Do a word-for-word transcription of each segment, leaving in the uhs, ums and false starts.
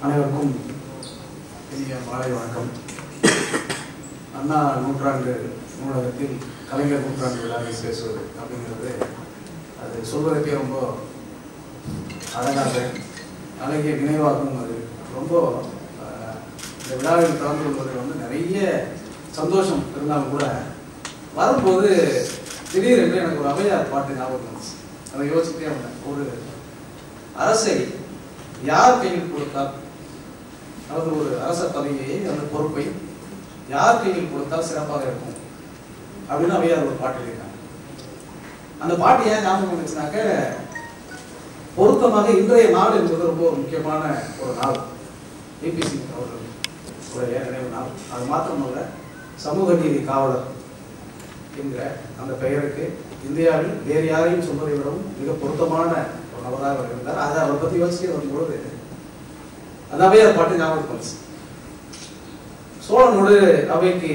அனைவருக்கும் இனிய மாலை வணக்கம். அண்ணா நூற்றாண்டு நூலகத்தில் கலைஞர் நூற்றாண்டு விழாவை பேசுவது அப்படிங்கிறது அது சொல்வதற்கே ரொம்ப அழகாக அழகிய நினைவாகவும் அது ரொம்ப இந்த விழாவில் கலந்து கொள்வதில் வந்து நிறைய சந்தோஷம் இருந்தாலும் கூட வரும்போது திடீரென்று எனக்கு ஒரு அவையார் பாட்டு ஞாபகம் வந்துச்சு. அதை யோசிச்சுட்டே வந்தேன். ஒரு அரசை யார் கையில் கொடுத்தால், அதாவது ஒரு அரச பதவியை அந்த பொறுப்பை யார் கையில் கொடுத்தால் சிறப்பாக இருக்கும் அப்படின்னு அவையார் ஒரு பாட்டு எழுதினாங்க. அந்த பாட்டு ஏன் ஞாபகம் வந்துச்சுனாக்க, பொருத்தமாக இன்றைய நாள் என்பது ரொம்ப ஒரு முக்கியமான ஒரு நாள். விபி சிங் அவர்கள் உடைய நினைவு நாள். அது மாத்திரமல்ல, சமூக நீதி காவலர் என்கிற அந்த பெயருக்கு இந்தியாவில் வேறு யாரையும் சொல்வதை விடவும் மிக பொருத்தமான ஒரு நபராக அவர் இருந்தார். அதை அவரை பற்றி யோசிச்சு வரும்பொழுது அந்த அவையார் பாட்டு ஞாபகம் வந்துச்சு. சோழனோடு அவைக்கு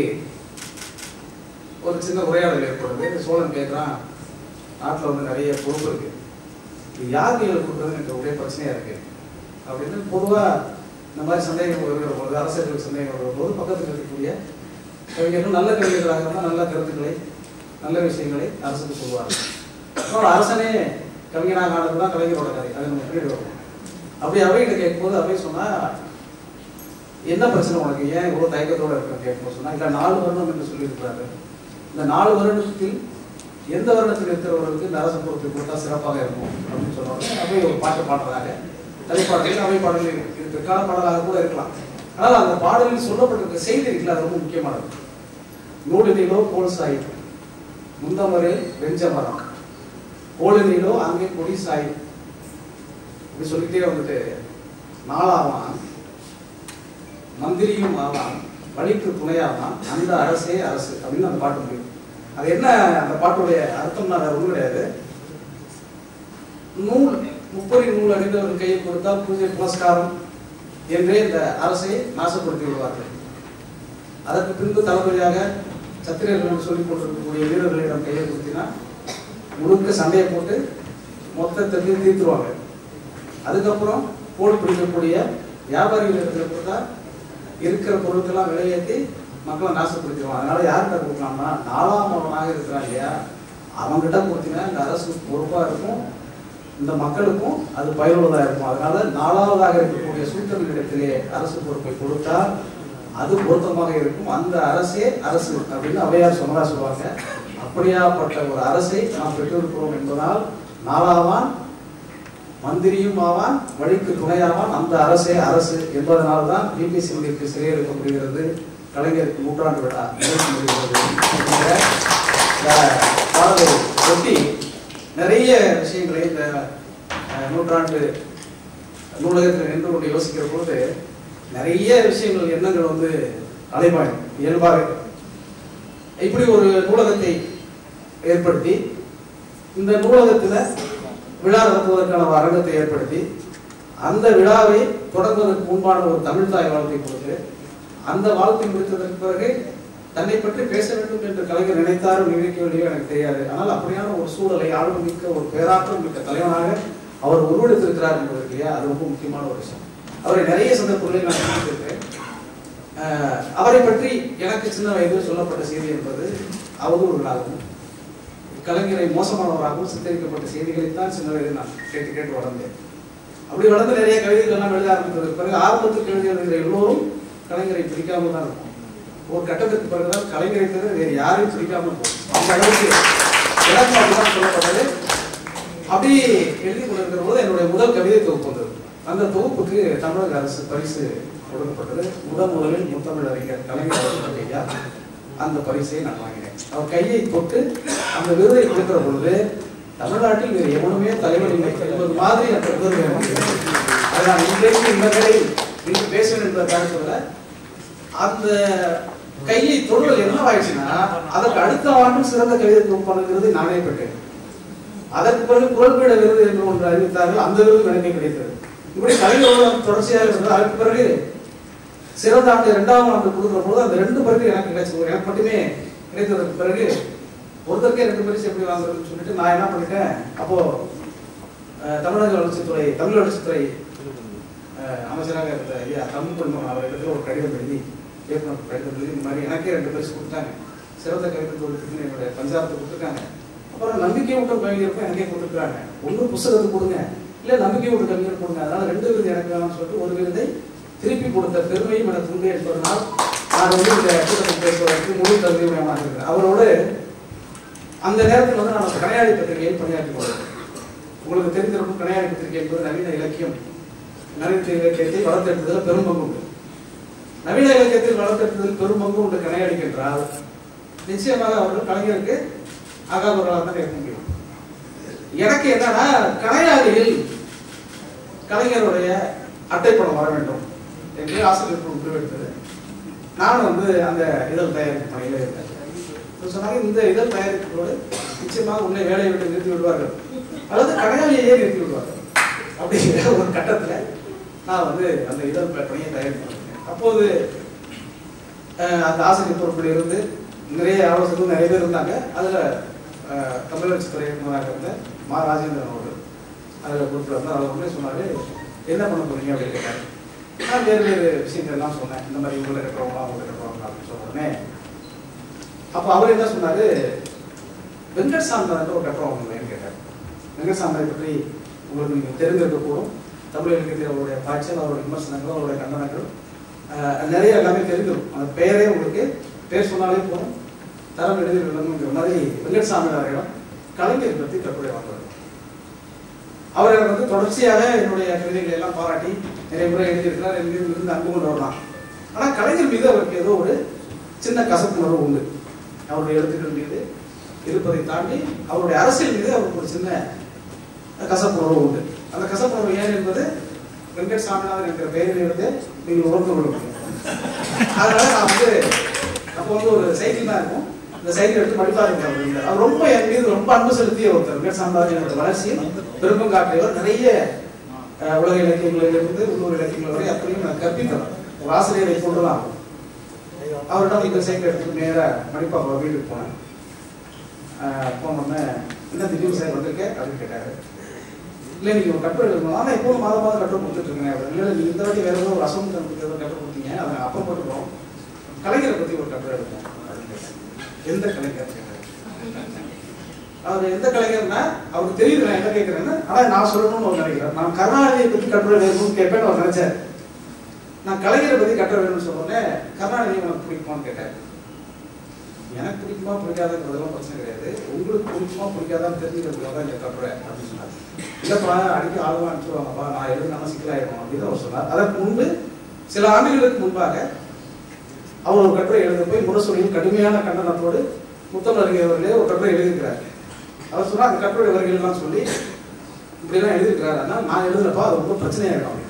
ஒரு சின்ன உரையாடல் ஏற்படுது. சோழன் கேட்கிறான், நாட்டில் வந்து நிறைய பொறுப்பு இருக்கு, இது யார் கையில் கொடுக்குறதுன்னு எனக்கு ஒரே பிரச்சனையா இருக்கு அப்படின்னு பொதுவாக இந்த மாதிரி சந்தேகம் வருகிற போது, அரசியலுக்கு சந்தேகம் வருகிற போது பக்கத்தில் இருக்கக்கூடிய கவிஞர்கள் நல்ல கவிஞர்களாக இருந்தால் நல்ல கருத்துக்களை நல்ல விஷயங்களை அரசுக்கு சொல்லுவார்கள். அப்புறம் அரசனே கவிஞனாக ஆனது தான் கலைஞரோட கதை. அது நம்ம எப்படி வரும். அப்படி அவைகிட்ட கேட்கும்போது அவை சொன்னா, என்ன பிரச்சனை உனக்கு, ஏன் இவ்வளோ தயக்கத்தோடு இருக்க கேட்கும்போது சொன்னா, இல்லை நாலு வருடம் என்று சொல்லியிருக்கிறாரு, இந்த நாலு வருடத்தில் எந்த வருடத்தில் இருக்கிறவர்களுக்கு இந்த அரசு பொறுப்பை கொடுத்தா சிறப்பாக இருக்கும் அப்படின்னு சொன்னாங்க. அவை ஒரு பாட்டு பாடுறதாக தலைப்பாடலில் அவை பாடலில் இது பிற்கால பாடலாக கூட இருக்கலாம். ஆனால் அந்த பாடலில் சொல்லப்பட்டிருக்க செய்தி இருக்குல்ல, அது ரொம்ப முக்கியமானது. நூலினிலோ கோல் சாய் முந்தமரே வெஞ்சமரம், கோலினிலோ அங்கே கொடி சாய் இப்படி சொல்லிட்டே வந்துட்டு, நாளாவான் மந்திரியும் ஆவான் வழிக்கு துணையாவான் அந்த அரசே அரசு அப்படின்னு அந்த பாட்டு முடியும். அது என்ன அந்த பாட்டுடைய அர்த்தம்னா அது ஒன்றும் கிடையாது. நூல் முப்பரி நூல் அறிந்தவர்கள் கையை கொடுத்தால் பூஜை புரஸ்காரம் என்றே இந்த அரசை நாசப்படுத்தி விடுவார்கள். அதற்கு பின்பு தளபதியாக சத்திரியர்கள் சொல்லிக் கொண்டிருக்கக்கூடிய வீரர்களிடம் கையை கொடுத்தினா முழுக்க சண்டையை போட்டு மொத்தத்தை தீர்த்துருவாங்க. அதுக்கப்புறம் போல் பிடிக்கக்கூடிய வியாபாரிகள் இடத்துல கொடுத்தா இருக்கிற பொருட்கள்லாம் விலையேற்றி மக்களை நாசப்படுத்திடுவாங்க. அதனால யார்கிட்ட கொடுக்கலாம்னா, நாலாம் அவனாக இருக்கிறான் இல்லையா, அவங்ககிட்ட கொடுத்தீங்கன்னா இந்த அரசு பொறுப்பாக இருக்கும், இந்த மக்களுக்கும் அது பயனுள்ளதாக இருக்கும். அதனால நாலாவதாக இருக்கக்கூடிய சூத்திரங்களிடத்திலே அரசு பொறுப்பை கொடுத்தால் அது பொருத்தமாக இருக்கும், அந்த அரசே அரசு அப்படின்னு அவையார் சொன்னதா சொல்லுவாங்க. அப்படியாப்பட்ட ஒரு அரசை நாம் பெற்றிருக்கிறோம் என்பதால் நாலாவான் மந்திரியும் ஆவான் வழிக்கு துணையாவான் அந்த அரசே அரசு என்பதனால் தான் விபி சிங்கிற்கு சிறை எடுக்கப்படுகிறது, கலைஞருக்கு நூற்றாண்டு விழா முடிகிறது. பாடலை ஒட்டி நிறைய விஷயங்களை இந்த நூற்றாண்டு நூலகத்தில் நின்று கொண்டு யோசிக்கிற பொழுது நிறைய விஷயங்கள் எண்ணங்கள் வந்து அலைபாயும் இயல்பாக. இப்படி ஒரு நூலகத்தை ஏற்படுத்தி இந்த நூலகத்தில் விழா நடத்துவதற்கான அரங்கத்தை ஏற்படுத்தி அந்த விழாவை தொடங்குவதற்கு முன்பான ஒரு தமிழ் தாய் வாழ்த்தை கொடுத்து அந்த வாழ்த்தை முடித்ததற்கு பிறகு தன்னை பற்றி பேச வேண்டும் என்று கலைஞர் நினைத்தாரும் நினைக்கவில்லையோ எனக்கு தெரியாது. ஆனால் அப்படியான ஒரு சூழலை ஆளுமை மிக்க ஒரு பேராற்றல் மிக்க தலைவனாக அவர் உருவெடுத்திருக்கிறார் என்பது இல்லையா, அது ரொம்ப முக்கியமான ஒரு விஷயம். அவரை நிறைய சந்தர்ப்பங்களில் நான் பார்த்திருக்கிறேன். அவரை பற்றி எனக்கு சின்ன வயதில் சொல்லப்பட்ட செய்தி என்பது அவதூறுகளாகவும் கலைஞரை மோசமானவராகவும் சித்தரிக்கப்பட்ட செய்திகளைத்தான் சின்ன வயதில் நான் கேட்டு கேட்டு வளர்ந்தேன். அப்படி வளர்ந்து நிறைய கவிதைகள் எல்லாம் எழுத ஆரம்பித்ததற்கு பிறகு ஆரம்பத்தில் கவிதை எழுதுகிற எல்லோரும் கலைஞரை பிடிக்காமல் தான் இருக்கும். ஒரு கட்டத்துக்கு பிறகுதான் கலைஞரை தவிர வேறு யாரையும் பிடிக்காமல் போகும். அந்த அளவுக்கு எனக்கு அப்படிதான் சொல்லப்பட்டது. அப்படி எழுதி கொண்டிருக்கிற போது என்னுடைய முதல் கவிதை தொகுப்பு வந்தது. அந்த தொகுப்புக்கு தமிழக அரசு பரிசு கொடுக்கப்பட்டது. முதல் முதலில் முத்தமிழ் அறிஞர் கலைஞர் ஐயா அந்த பரிசை நான் வாங்கினேன். அவர் கையை தொட்டு அந்த விருதை கொடுக்கிற பொழுது தமிழ்நாட்டில் வேறு எவனுமே தலைவர் இல்லை என்பது மாதிரி அந்த விருது அதை நான் இன்றைக்கு இந்த வேளையில் இன்று பேசுவேன் என்ற காரணத்தில் அந்த கையை தொடுவது என்னவாயிடுச்சுன்னா, அதற்கு அடுத்த ஆண்டும் சிறந்த கவிதை தொகுப்பாளர் நானே பெற்றேன். அதற்கு பிறகு குரல்பீட விருது என்று ஒன்று அறிவித்தார்கள், அந்த விருது எனக்கு கிடைத்தது. இப்படி கலைஞர் தொடர்ச்சியாக இருந்தது. அதற்கு பிறகு சிறந்த ஆண்டு இரண்டாம் ஆண்டு கொடுக்குற பொழுது அந்த ரெண்டு பரிசு எனக்கு கிடைச்சது. எனக்கு மட்டுமே கிடைத்ததற்கு பிறகு ஒருத்தருக்கே ரெண்டு பரிசு எப்படி வாங்குறதுன்னு சொல்லிட்டு நான் என்ன பண்ணிட்டேன், அப்போ தமிழக வளர்ச்சித்துறை தமிழ் வளர்ச்சித்துறை அமைச்சராக இருந்த ஐயா தமிழ் பொன்மகன் அவர்களிடத்தில் ஒரு கடிதம் எழுதி இயக்குனர் கடிதம் எழுதி இந்த மாதிரி எனக்கே ரெண்டு பேர் கொடுத்தாங்க. சிறந்த கவிதை தொகுப்புக்கு என்னுடைய பஞ்சாரத்தை கொடுத்துருக்காங்க. அப்புறம் நம்பிக்கை ஊட்டம் கவிஞருக்கும் எனக்கே கொடுத்துருக்காங்க. ஒன்று புத்தகத்தை கொடுங்க, இல்லை நம்பிக்கை ஊட்ட கவிஞர் கொடுங்க. அதனால ரெண்டு விருது எனக்கு வேணும்னு சொல்லிட்டு ஒரு விருதை திருப்பி கொடுத்த பெருமையும் எனக்கு உண்டு என்பதனால் நான் வந்து இந்த கூட்டத்தில் பேசுவதற்கு முழு தகுதியுடையமாக இருக்கிறேன். அவரோடு அந்த நேரத்தில் வந்து நான் கணையாழி பத்திரிகையில் பணியாற்றி கொண்டேன். உங்களுக்கு தெரிந்திருக்கும் கணையாழி பத்திரிகை என்பது நவீன இலக்கியம், நவீன இலக்கியத்தை வளர்த்தெடுத்ததில் பெரும் பங்கு உண்டு. நவீன இலக்கியத்தில் வளர்த்தெடுத்ததில் பெரும் பங்கு உண்டு கணையாழிக்கு என்றால் நிச்சயமாக அவர்கள் கலைஞருக்கு ஆகாதவர்களாக தான் இருக்க முடியும். எனக்கு என்னன்னா கணையாழியில் கலைஞருடைய அட்டைப்படம் வர வேண்டும் என்று ஆசிரியர் முடிவெடுத்தது. நான் வந்து அந்த இதழ் தயாரிப்பு பணியில் இருந்தேன். சொன்னாங்க இந்த இதழ் தயாரிப்புகளோடு நிச்சயமாக உன்னை வேலையை விட்டு நிறுத்தி விடுவார்கள் அல்லது கணையாளியே நிறுத்தி விடுவார்கள் அப்படிங்கிற ஒரு கட்டத்தில் நான் வந்து அந்த இதழ் பணியை தயாரிப்பு பண்ணிருக்கேன். அப்போது அந்த ஆசிரியர் பொறுப்பில் இருந்து நிறைய ஆலோசகர்கள் நிறைய பேர் இருந்தாங்க. அதில் தமிழரசு துறை இயக்குநராக இருந்த மா ராஜேந்திரன் அவர்கள் அதில் பொறுப்பில் இருந்தால் அவர் ஒன்றே சொன்னார், என்ன பண்ண போறீங்க அப்படின்னு கேட்டார். நான் வேறு வேறு விஷயங்கள் எல்லாம் சொன்னேன். இந்த மாதிரி இவங்களை கட்டுறவங்களா அவங்க கட்டுறவங்க அப்படின்னு சொன்னோடனே அப்போ அவர் என்ன சொன்னார், வெங்கட் சாமிநாதன் ஒரு கட்டுறவங்கன்னு கேட்டார். வெங்கட் சாமிநாதை பற்றி உங்களுக்கு நீங்கள் தெரிந்திருக்கக்கூடும். தமிழ் இலக்கியத்தில் அவருடைய பாய்ச்சல், அவருடைய விமர்சனங்கள், அவருடைய கண்டனங்கள் நிறைய எல்லாமே தெரிஞ்சிடும். அந்த பெயரே உங்களுக்கு பேர் சொன்னாலே போதும், தரம் எழுதி விடணுங்கிற மாதிரி வெங்கட் சாமிநாதனிடம் கலைஞர் பற்றி கட்டுரை வாங்குவார். அவர் எனக்கு வந்து தொடர்ச்சியாக என்னுடைய கவிதைகளை எல்லாம் பாராட்டி நிறைய முறை எழுதியிருக்கிறார். என் மீது இருந்து அன்பு கொண்டவர் தான். ஆனால் கலைஞர் மீது அவருக்கு ஏதோ ஒரு சின்ன கசப்புணர்வு உண்டு. அவருடைய எழுத்துக்கள் மீது இருப்பதை தாண்டி அவருடைய அரசியல் மீது அவருக்கு ஒரு சின்ன கசப்புணர்வு உண்டு. அந்த கசப்புணர்வு ஏன் என்பது வெங்கட் சாமிநாதன் என்கிற பெயரில் இருந்து நீங்கள் உணர்ந்து கொள்ள முடியும். அதனால நான் வந்து அப்போ வந்து ஒரு சைக்கிள் தான் இருக்கும், இந்த சைக்கிள் எடுத்து மடிப்பாருங்க அப்படிங்கிற அவர் ரொம்ப என் மீது ரொம்ப அன்பு செலுத்திய ஒருத்தர். வெங்கட் சாமிநாதன் வளர்ச்சியில் பெரும்பம் காட்டியவர். நிறைய உலக இலக்கியங்களிலிருந்து உள்ளூர் இலக்கியங்கள் வரை அத்தனையும் நான் கற்பித்தவர். ஒரு ஆசிரியரை கொண்டுதான் அவரிடம் இந்த சைக்கிள் எடுத்து நேராக மடிப்பாங்க வீட்டுக்கு போனேன். போனோடனே என்ன திடீர்னு சார் வந்திருக்கேன் அப்படின்னு கேட்டாரு. இல்லை நீங்கள் ஒரு கட்டுரை எழுதணும். ஆனால் எப்போதும் மாதம் மாதம் கட்டுரை கொடுத்துட்டு இருக்கேன் அப்படின்னு. இல்லை நீங்கள் இந்த வாட்டி வேறு ஏதோ ஒரு அசம் ஏதோ கட்டுரை கொடுத்தீங்க, அதை அப்புறம் போட்டுக்கிறோம். கலைஞரை பற்றி ஒரு கட்டுரை எழுதணும் அப்படின்னு கேட்டேன். எந்த கலைஞர் கேட்டார். அவர் எந்த கலைஞர்னா அவருக்கு தெரியுது நான் என்ன கேட்குறேன்னு. ஆனால் நான் சொல்லணும்னு அவர் நினைக்கிறேன். நான் கருணாநிதியை பற்றி கட்டுரை எழுதணும்னு கேட்பேன்னு அவர் நினைச்சார். நான் கலைஞரை பற்றி கட்டுரை வேணும்னு சொன்னோடனே கருணாநிதி உனக்கு பிடிக்குமான்னு கேட்டார். எனக்கு பிடிக்குமா பிடிக்காதுங்கிறதெல்லாம் பிரச்சனை கிடையாது, உங்களுக்கு பிடிக்குமா பிடிக்காதான்னு தெரிஞ்சுக்கிறதுக்காக தான் இந்த கட்டுரை அப்படின்னு சொன்னார். இல்லைப்பா அடிக்க ஆளுவா அனுப்பிச்சுடுவாங்கப்பா, நான் எழுதுனா சிக்கலாயிருக்கும் அப்படின்னு அவர் சொன்னார். அதற்கு முன்பு சில ஆண்டுகளுக்கு முன்பாக அவர் ஒரு கட்டுரை எழுத போய் முரசொலியில் கடுமையான கண்டனத்தோடு முத்தமிழறிஞர் அவர்களே ஒரு கட்டுரை எழுதியிருக்கிறார். அவர் சொன்னால் அந்த கட்டுரை வரிகள்லாம் சொல்லி இப்படிலாம் எழுதியிருக்கிறார். ஆனால் நான் எழுதுறப்பா அது ரொம்ப பிரச்சனையாயிடும் அப்படின்னார்.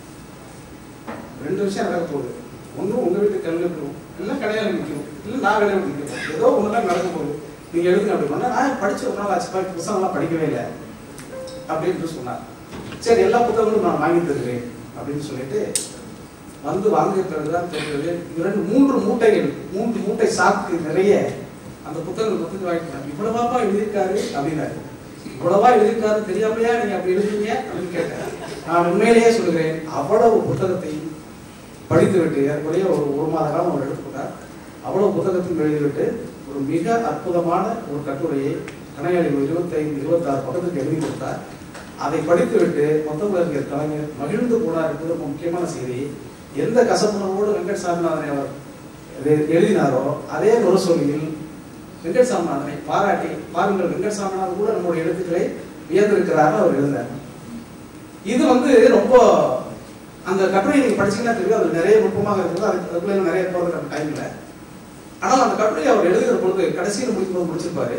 ரெண்டு விஷயம் நடக்க போகுது. ஒன்றும் உங்கள் வீட்டு கல்வி இருக்கணும், இல்லை கடையாளி நிற்கணும், இல்லை நான் கடையாளி நிற்கணும், ஏதோ ஒன்றுலாம் நடக்க போகுது, நீங்கள் எழுதுங்க அப்படி பண்ணால் நான் படிச்சு ஒரு நாள் ஆச்சு, புத்தகம்லாம் படிக்கவே இல்லை அப்படின்னு சொன்னார். சரி எல்லா புத்தகங்களும் நான் வாங்கி தருகிறேன் அப்படின்னு சொல்லிட்டு வந்து வாங்கிய பிறகுதான் தெரிகிறது இரண்டு மூன்று மூட்டைகள் மூன்று மூட்டை சாக்கு நிறைய அந்த புத்தகங்கள் வந்து வாங்கிட்டாங்க. இவ்வளவாப்பா எழுதியிருக்காரு அப்படின்னாரு. இவ்வளவா எழுதியிருக்காரு தெரியாமையா நீங்க அப்படி எழுதுறீங்க அப்படின்னு கேட்டேன். நான் உண்மையிலேயே சொல்லுகிறேன், அவ்வளவு புத்தகத்தை படித்து விட்டு ஏற்கனவே ஒரு ஒரு மாத காலம் அவர் எடுத்துக்கொண்டார். அவ்வளவு புத்தகத்தையும் எழுதிவிட்டு ஒரு மிக அற்புதமான ஒரு கட்டுரையை கணையாளி ஒரு இருபத்தைந்து இருபத்தாறு பக்கத்துக்கு எழுதி கொடுத்தார். அதை படித்து விட்டு முத்தமிழறிஞர் கலைஞர் மகிழ்ந்து போனார் என்பது ரொம்ப முக்கியமான செய்தி. எந்த கசப்புணர்வோடு வெங்கட் சாமிநாதனை அவர் எழுதினாரோ அதே முரசொலியில் வெங்கட் சாமிநாதனை பாராட்டி, பாருங்கள் வெங்கட் சாமிநாதன் கூட நம்முடைய எழுத்துக்களை வியந்திருக்கிறார் அவர் எழுதினார். இது வந்து ரொம்ப அந்த கட்டுரையை நீங்க படிச்சீங்கன்னா தெரியும், அது நிறைய நுட்பமாக இருக்குது. அதுக்குள்ள நிறைய போறது நம்ம டைம் இல்லை. ஆனால் அந்த கட்டுரையை அவர் எழுதுகிற பொழுது கடைசியில் முடிக்கும்போது முடிச்சிருப்பாரு,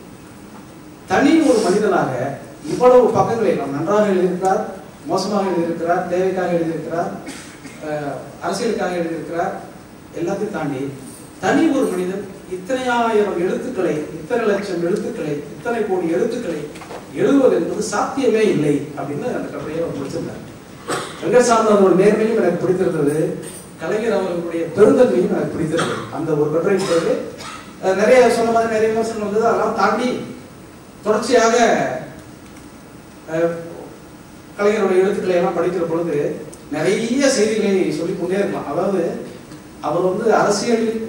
தனி ஒரு மனிதனாக இவ்வளவு பக்கங்களை நாம் நன்றாக எழுதியிருக்கிறார், மோசமாக எழுதியிருக்கிறார், தேவைக்காக எழுதியிருக்கிறார், அரசியலுக்காக எழுதியிருக்கிறார், எல்லாத்தையும் தாண்டி தனி ஒரு மனிதன் இத்தனை ஆயிரம் எழுத்துக்களை, இத்தனை லட்சம் எழுத்துக்களை, இத்தனை கோடி எழுத்துக்களை எழுதுவது என்பது சாத்தியமே இல்லை அப்படின்னு அந்த கட்டுரையை அவர் முடிச்சிருந்தார். வெங்கட் சாமிநாதன் நேர்மையும் எனக்கு பிடித்திருந்தது, கலைஞர் அவர்களுடைய பெருந்தன்மையும் எனக்கு பிடித்திருந்தது. அந்த ஒரு கட்டுரை பிறகு நிறைய சொன்ன மாதிரி நிறைய விமர்சனம் வந்தது. அதெல்லாம் தாண்டி தொடர்ச்சியாக கலைஞருடைய எழுத்துக்களை எல்லாம் படிக்கிற பொழுது நிறைய செய்திகளை சொல்லிக்கொண்டே இருக்கலாம். அதாவது அவர் வந்து அரசியலில்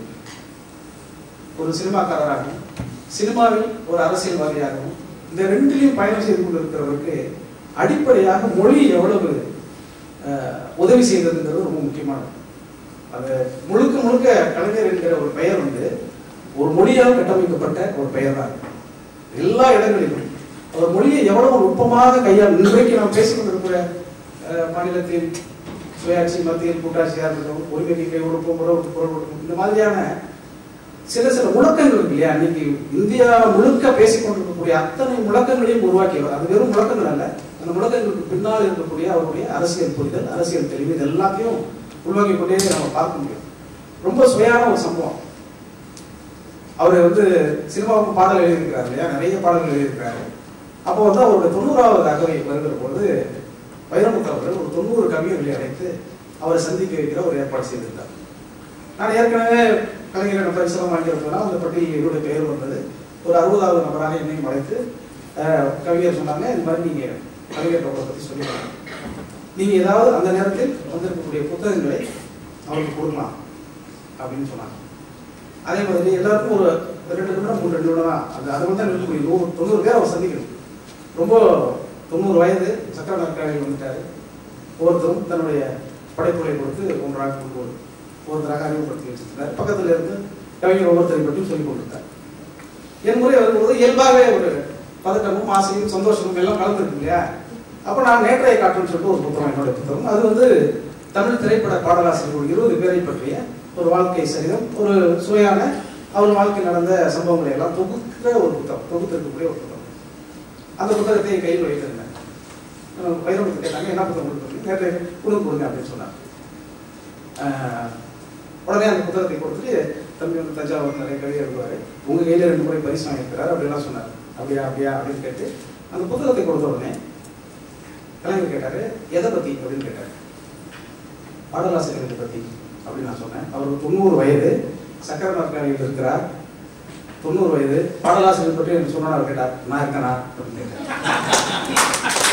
ஒரு சினிமாக்காரராகவும் சினிமாவில் ஒரு அரசியல்வாதியாகவும் இந்த ரெண்டிலையும் பயணம் செய்து கொண்டு இருக்கிறவருக்கு அடிப்படையாக மொழி எவ்வளவு உதவி செய்ததுங்கிறது ரொம்ப முக்கியமானது. அது முழுக்க முழுக்க கலைஞர் என்கிற ஒரு பெயர் வந்து ஒரு மொழியால் கட்டமைக்கப்பட்ட ஒரு பெயர் தான். எல்லா இடங்களிலும் அவர் மொழியை எவ்வளவு நுட்பமாக கையால் இன்றைக்கு நாம் பேசிக்கொண்டிருக்கிற மாநிலத்தின் சுயாட்சி மத்தியில் கூட்டாட்சியாக இருக்கட்டும், உரிமை உறுப்பும் உறவு பொருள் இந்த மாதிரியான சில சில முழக்கங்கள் இருக்கு இல்லையா, இன்னைக்கு இந்தியா முழுக்க பேசிக்கொண்டிருக்கக்கூடிய அத்தனை முழக்கங்களையும் உருவாக்கியவர். அது வெறும் முழக்கங்கள் அல்ல, அந்த முழக்கங்களுக்கு பின்னால் இருக்கக்கூடிய அவருடைய அரசியல் புரிதல், அரசியல் தெளிவு, இது எல்லாத்தையும் உருவாக்கி கொண்டே நம்ம பார்க்க முடியும். ரொம்ப சுவையான ஒரு சம்பவம். அவர் வந்து சினிமாவுக்கு பாடல் எழுதியிருக்கிறார் இல்லையா, நிறைய பாடல்கள் எழுதியிருக்கிறாரு. அப்போ வந்து அவருடைய தொண்ணூறாவது அகவை வருகிற பொழுது வைரமுத்து அவர்கள் ஒரு தொண்ணூறு கவிஞர்களை அழைத்து அவரை சந்திக்க வைக்கிற ஒரு ஏற்பாடு செய்திருந்தார். நான் ஏற்கனவே கலைஞரிடம் பரிசலம் வாங்கியிருப்பதுனா அந்த பட்டியலில் என்னுடைய பெயர் வந்தது. ஒரு அறுபதாவது நபராக என்னையும் அழைத்து கவிஞர் சொன்னாங்க, இந்த மாதிரி நீங்கள் கலைஞர் பற்றி சொல்லிடுறாங்க, நீங்கள் ஏதாவது அந்த நேரத்தில் வந்திருக்கக்கூடிய புத்தகங்களை அவருக்கு கொடுக்கலாம் அப்படின்னு சொன்னாங்க. அதே மாதிரி எல்லாருக்கும் ஒரு ரெண்டு நிமிடம் மூன்று ரெண்டு நிமிடம் தான் அந்த அது தான் இருக்கக்கூடிய நூறு தொண்ணூறு பேர் அவர் சந்திக்கணும். ரொம்ப தொண்ணூறு வயது சக்கர நாற்காலியில் வந்துட்டாரு. ஒவ்வொருத்தரும் தன்னுடைய படைப்புகளை கொடுத்து ஒன்றாக கொண்டு ஒவ்வொருத்தராக அறிமுகப்படுத்தி வச்சிருந்தார். பக்கத்தில் இருந்து கவிஞர் ஒவ்வொருத்தரை பற்றியும் சொல்லிக் கொண்டிருந்தார். என் முறை வரும்போது இயல்பாகவே ஒரு பதட்டமும் ஆசையும் சந்தோஷமும் எல்லாம் கலந்துருக்கு இல்லையா. அப்போ நான் நேற்றைய காட்டுன்னு சொல்லிட்டு ஒரு புத்தகம், என்னுடைய புத்தகம். அது வந்து தமிழ் திரைப்பட பாடலாசிரியர்கள் இருபது பேரை பற்றிய ஒரு வாழ்க்கை சரிதம், ஒரு சுவையான அவர் வாழ்க்கை நடந்த சம்பவங்களை எல்லாம் தொகுக்கிற ஒரு புத்தகம், தொகுத்திருக்கக்கூடிய ஒரு புத்தகம். அந்த புத்தகத்தை கையில் வைத்திருந்தேன். வைரமுத்து கேட்டாங்க, என்ன புத்தகம் கொடுத்து நேற்று கொடுக்க கொடுங்க அப்படின்னு சொன்னார். உடனே அந்த புத்தகத்தை கொடுத்துட்டு தம்பி வந்து தஞ்சாவூர் நிறைய கவிதை எழுதுவார், உங்கள் கையில் ரெண்டு முறை பரிசு வாங்கியிருக்கிறார் அப்படிலாம் சொன்னார். அப்படியா அப்படியா அப்படின்னு கேட்டு அந்த புத்தகத்தை கொடுத்த உடனே கலைஞர் கேட்டார், எதை பற்றி அப்படின்னு கேட்டார். பாடலாசிரியர்களை பற்றி அப்படின்னு நான் சொன்னேன். அவருக்கு தொண்ணூறு வயது, சக்கர நாற்காலியில் இருக்கிறார், தொண்ணூறு வயது, பாடலாசிரியர் பற்றி எனக்கு சொன்னா அவர் கேட்டார், நான் இருக்கேனா அப்படின்னு கேட்டார்.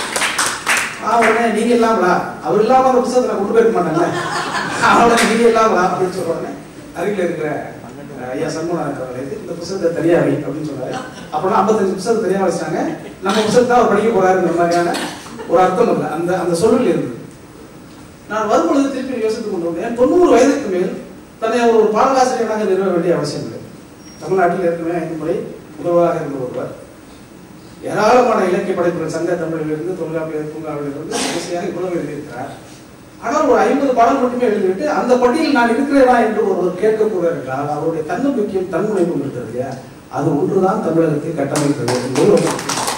உடனே நீங்க இல்லாமலா, அவர் இல்லாம அந்த புத்தகத்தை நான் கொண்டு போயிருக்க மாட்டேன்ல, அவனை நீங்க இல்லாமலா அப்படின்னு சொல்ற உடனே அருகில் இருக்கிற ஐயா சண்முகநாதன் அவர்கள் இந்த புத்தகத்தை தனியா வை அப்படின்னு சொன்னாரு. அப்படின்னா ஐம்பத்தஞ்சு புத்தகத்தை தனியா வச்சாங்க. நம்ம புத்தகத்தை அவர் படிக்க போறாருங்கிற மாதிரியான ஒரு அர்த்தம் இல்லை அந்த அந்த சொல்லில் இருந்தது. நான் வரும்பொழுது திருப்பி யோசித்துக் கொண்டு வந்தேன், தொண்ணூறு வயதுக்கு மேல் தன்னை அவர் ஒரு பாடலாசிரியராக நிறுவ வேண்டிய அவசியம் இல்லை. தமிழ்நாட்டில் ஏற்கனவே ஐந்து முறை முதல்வராக இருந்த ஒருவர், ஏராளமான இலக்கிய படைப்புகள் சங்க தமிழிலிருந்து தொல்காப்பியர் பூங்காவிலிருந்து கடைசியாக இவ்வளவு எழுதியிருக்கிறார். ஆனால் ஒரு ஐம்பது பாடல் மட்டுமே எழுதிவிட்டு அந்த பட்டியலில் நான் இருக்கிறேனா என்று ஒருவர் கேட்கக்கூட என்றால் அவருடைய தன்னம்பிக்கையும் தன்முனைப்பும் இருக்கிறது, அது ஒன்றுதான் தமிழகத்தை கட்டமைக்கிறது என்பது.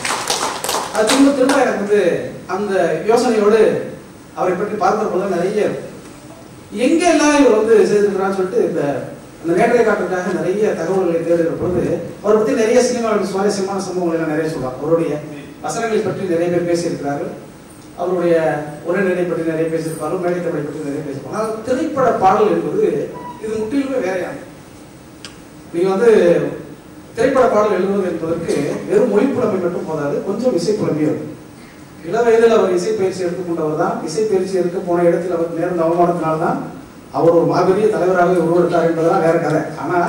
அது திரும்ப திரும்ப எனக்கு வந்து அந்த யோசனையோடு அவரை பற்றி பார்க்கிற போது நிறைய எங்கெல்லாம் இவர் வந்து செய்திருக்கிறான்னு சொல்லிட்டு இந்த அந்த நேற்றைய காட்டுக்காக நிறைய தகவல்களை தேடுகிற பொழுது அவரை பற்றி நிறைய சினிமாவில் சுவாரஸ்யமான சம்பவங்கள் எல்லாம் நிறைய சொல்றாங்க. அவருடைய வசனங்களை பற்றி நிறைய பேர் பேசியிருக்கிறார்கள், அவருடைய உரைநடை பற்றி நிறைய பேசியிருப்பார்கள், மேடைத்தமிழை பற்றி நிறைய பேசியிருப்பாங்க. ஆனால் திரைப்பட பாடல் என்பது இது முற்றிலுமே வேறையான. நீங்க வந்து திரைப்பட பாடல் எழுதுவது என்பதற்கு வெறும் மொழிப்புலமை மட்டும் போதாது, கொஞ்சம் இசைப்புலமையும் இருக்கும். இள வயதில் அவர் இசை பயிற்சி எடுத்துக்கொண்டவர் தான். இசை பயிற்சி எடுக்க போன இடத்தில் அவர் நேர்ந்த அவமானத்தினால்தான் அவர் ஒரு மாபெரிய தலைவராக உருவெடுத்தார் என்பதெல்லாம் வேற கதை. ஆனா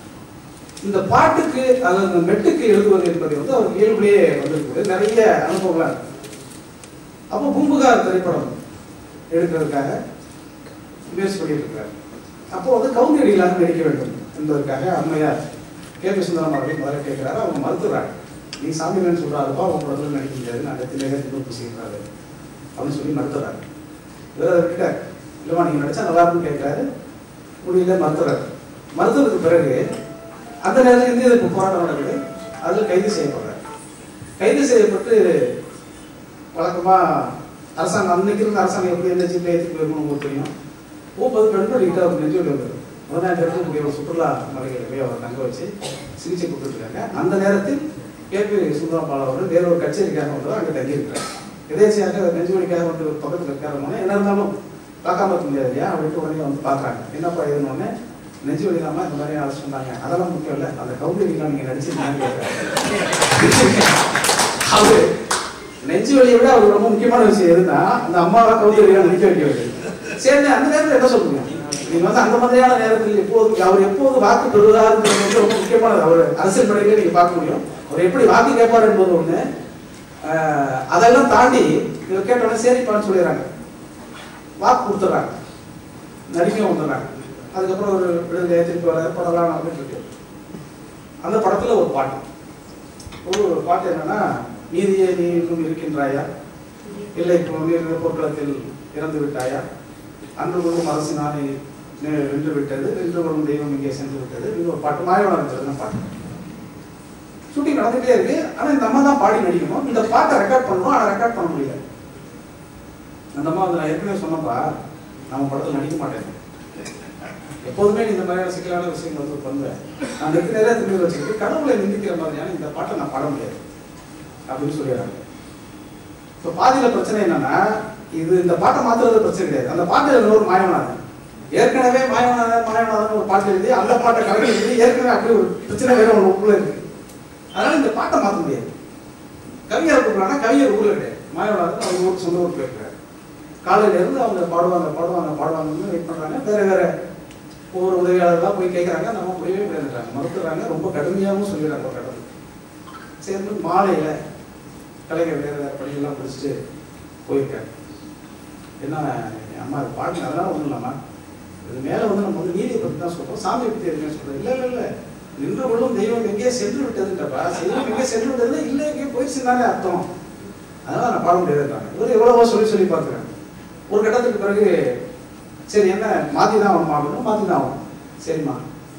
இந்த பாட்டுக்கு அல்லது இந்த மெட்டுக்கு எழுதுவது என்பதை வந்து அவர் இயல்புலேயே வந்திருக்கிறது, நிறைய அனுபவங்களா இருக்கு. அப்போ பூம்புகார் திரைப்படம் எடுக்கிறதுக்காக முயற்சி பண்ணிட்டு இருக்கிறார். அப்போ வந்து கவுந்தடிகளாக நடிக்க வேண்டும் என்பதற்காக அம்மையார் கே பி சுந்தரம் அவர்கள் முதல்ல கேட்கிறாரு. அவங்க மறுத்துறாங்க, நீ சாமியான்னு சொல்றாருப்பா, அவங்க படத்துல நடிக்க முடியாது, நான் இடத்திலேயே திரும்ப செய்கிறாரு அப்படின்னு சொல்லி மறுத்துறாரு. இவர் விட்டார், இல்லைம்மா நீங்க நடிச்சா நல்லா இருக்குன்னு கேட்கிறாரு, முடியல மறுத்துறாரு. மறுத்ததுக்கு பிறகு அந்த நேரத்தில் இந்திய எதிர்ப்பு போராட்டம் நடக்குது, அதில் கைது செய்யப்படுறாரு. கைது செய்யப்பட்டு வழக்கமா அரசாங்கம் அன்னைக்கு இருந்த அரசாங்கம் எப்படி எந்த சீட்டில் ஏற்றுக்கு வைக்கணும் உங்களுக்கு தெரியும். போகும்போது பெண்கள் அவர் நெஞ்சோடி வந்தது முதலாயிரத்தி இருக்கக்கூடிய ஒரு சுற்றுலா மலைகளை போய் அவர் தங்க வச்சு சிகிச்சை கொடுத்துருக்காங்க. அந்த நேரத்தில் கே பி சுந்தரம்பால் அவர்கள் வேற ஒரு கச்சேரிக்காக வந்து அங்கே தங்கியிருக்கிறார். எதேச்சியாக நெஞ்சுவலிக்காக வந்து பக்கத்தில் இருக்காருன்னு என்ன இருந்தாலும் பார்க்காம இருக்க முடியாது இல்லையா, அப்படின்ட்டு உடனே வந்து பார்க்குறாங்க. என்னப்பா இதுன்னு நெஞ்சு வலிக்காம இந்த மாதிரி ஆள் சொன்னாங்க. அதெல்லாம் முக்கியம் இல்லை, அந்த கவுண்டரிலாம் நீங்கள் நடிச்சிருக்காங்க. அவரு நெஞ்சு வலியை விட அவர் ரொம்ப முக்கியமான விஷயம் எதுன்னா அந்த அம்மாவை கவுந்தடியா நினைக்க வைக்க வேண்டியது. சரி, அந்த நேரத்தில் என்ன சொல்லுங்க, நீங்க வந்து அந்த மாதிரியான நேரத்தில் எப்போது அவர் எப்போது வாக்கு பெறுவதாருங்கிறது வந்து ரொம்ப முக்கியமானது. அவர் அரசியல் படையிலே நீங்க பார்க்க முடியும். அவர் எப்படி வாக்கு கேட்பார் என்பது ஒண்ணு. அதெல்லாம் தாண்டி இவர் கேட்டோன்னே சரிப்பான்னு சொல்லிடுறாங்க, வாக்கு கொடுத்துட்றாங்க, நடிக்க வந்துடுறாங்க. அதுக்கப்புறம் ஒரு விடுதலை திருப்பி வர படலாம் அப்படின்னு இருக்கு. அந்த படத்துல ஒரு பாட்டு ஒரு பாட்டு என்னன்னா, நீதியே நீ இன்னும் இருக்கின்றாயா, இல்லை இப்போ நீர் போர்க்களத்தில் இறந்து விட்டாயா, அன்று கொள்ளும் அரசினானை வென்று விட்டது, வென்று கொள்ளும் தெய்வம் இங்கே சென்று விட்டது. இது ஒரு பாட்டு, மாயவனம் இருந்ததுன்னா பாட்டு. ஷூட்டிங் நடந்துகிட்டே இருக்கு. ஆனா இந்த அம்மா தான் பாடி நடிக்கணும். இந்த பாட்டை ரெக்கார்ட் பண்ணணும், ஆனா ரெக்கார்ட் பண்ண முடியல. அந்த அம்மா வந்து, நான் ஏற்கனவே சொன்னப்பா, நம்ம படத்தில் நடிக்க மாட்டேன், எப்போதுமே இந்த மாதிரியான சிக்கலான விஷயங்கள் வந்து பண்ணுவேன், நான் நெருக்கு நேரம் திரும்பி வச்சுக்கிட்டு கடவுளை நிந்திக்கிற மாதிரியான இந்த பாட்டை நான் பாட முடியாது அப்படின்னு சொல்லிடுறாங்க. இப்போ பாதியில பிரச்சனை என்னன்னா, இது இந்த பாட்டை மாத்துறது பிரச்சனை கிடையாது. அந்த பாட்டு ஒரு மாயவனாதன், ஏற்கனவே மாயவனாதன் மாயவனாதன் ஒரு பாட்டு எழுதி அந்த பாட்டை கலக்கி எழுதி ஏற்கனவே அப்படி ஒரு பிரச்சனை வேற ஒன்று உள்ள இருக்கு. அதனால இந்த பாட்டை மாற்ற முடியாது. கவிஞரை கூப்பிடலாம்னா கவிஞர் ஊர்ல கிடையாது, மாயவனாதன் அவங்க ஊருக்கு சொந்த ஊருக்கு போயிருக்காரு. காலையில இருந்து அவங்க பாடுவாங்க பாடுவாங்க பாடுவாங்கன்னு வெயிட் பண்றாங்க. வேற வேற ஒவ்வொரு உதவியாளர்களாக போய் கேட்குறாங்க, நம்ம முடியவே முடியாதுறாங்க, மறுத்துறாங்க, ரொம்ப கடுமையாகவும் சொல்லிடுறாங்க ஒரு கடவுள். சேர்ந்து மாலையில கலைஞர் வேற வேற பணியெல்லாம் முடிச்சுட்டு போயிருக்காரு. என்ன அம்மா அது பாட்டு அதெல்லாம் ஒன்றும் இல்லாமா, இது மேலே வந்து நம்ம வந்து நீதியை பற்றி தான் சொல்றோம், சாமியை பற்றி எதுவுமே சொல்றோம். இல்லை இல்லை இல்லை நின்று கொள்ளும் தெய்வம் எங்கேயே சென்று விட்டதுன்றப்பா, தெய்வம் எங்கே சென்று விட்டதுன்னா இல்லை எங்கேயே போயிடுச்சுன்னாலே அர்த்தம். அதனால நான் பாட முடியாதுன்றாங்க. இவர் எவ்வளவோ சொல்லி சொல்லி பார்க்குறாங்க. ஒரு கட்டத்துக்கு பிறகு சரி என்ன மாற்றி தான் ஆகணும் அப்படின்னு மாற்றி தான் ஆகணும். சரிம்மா,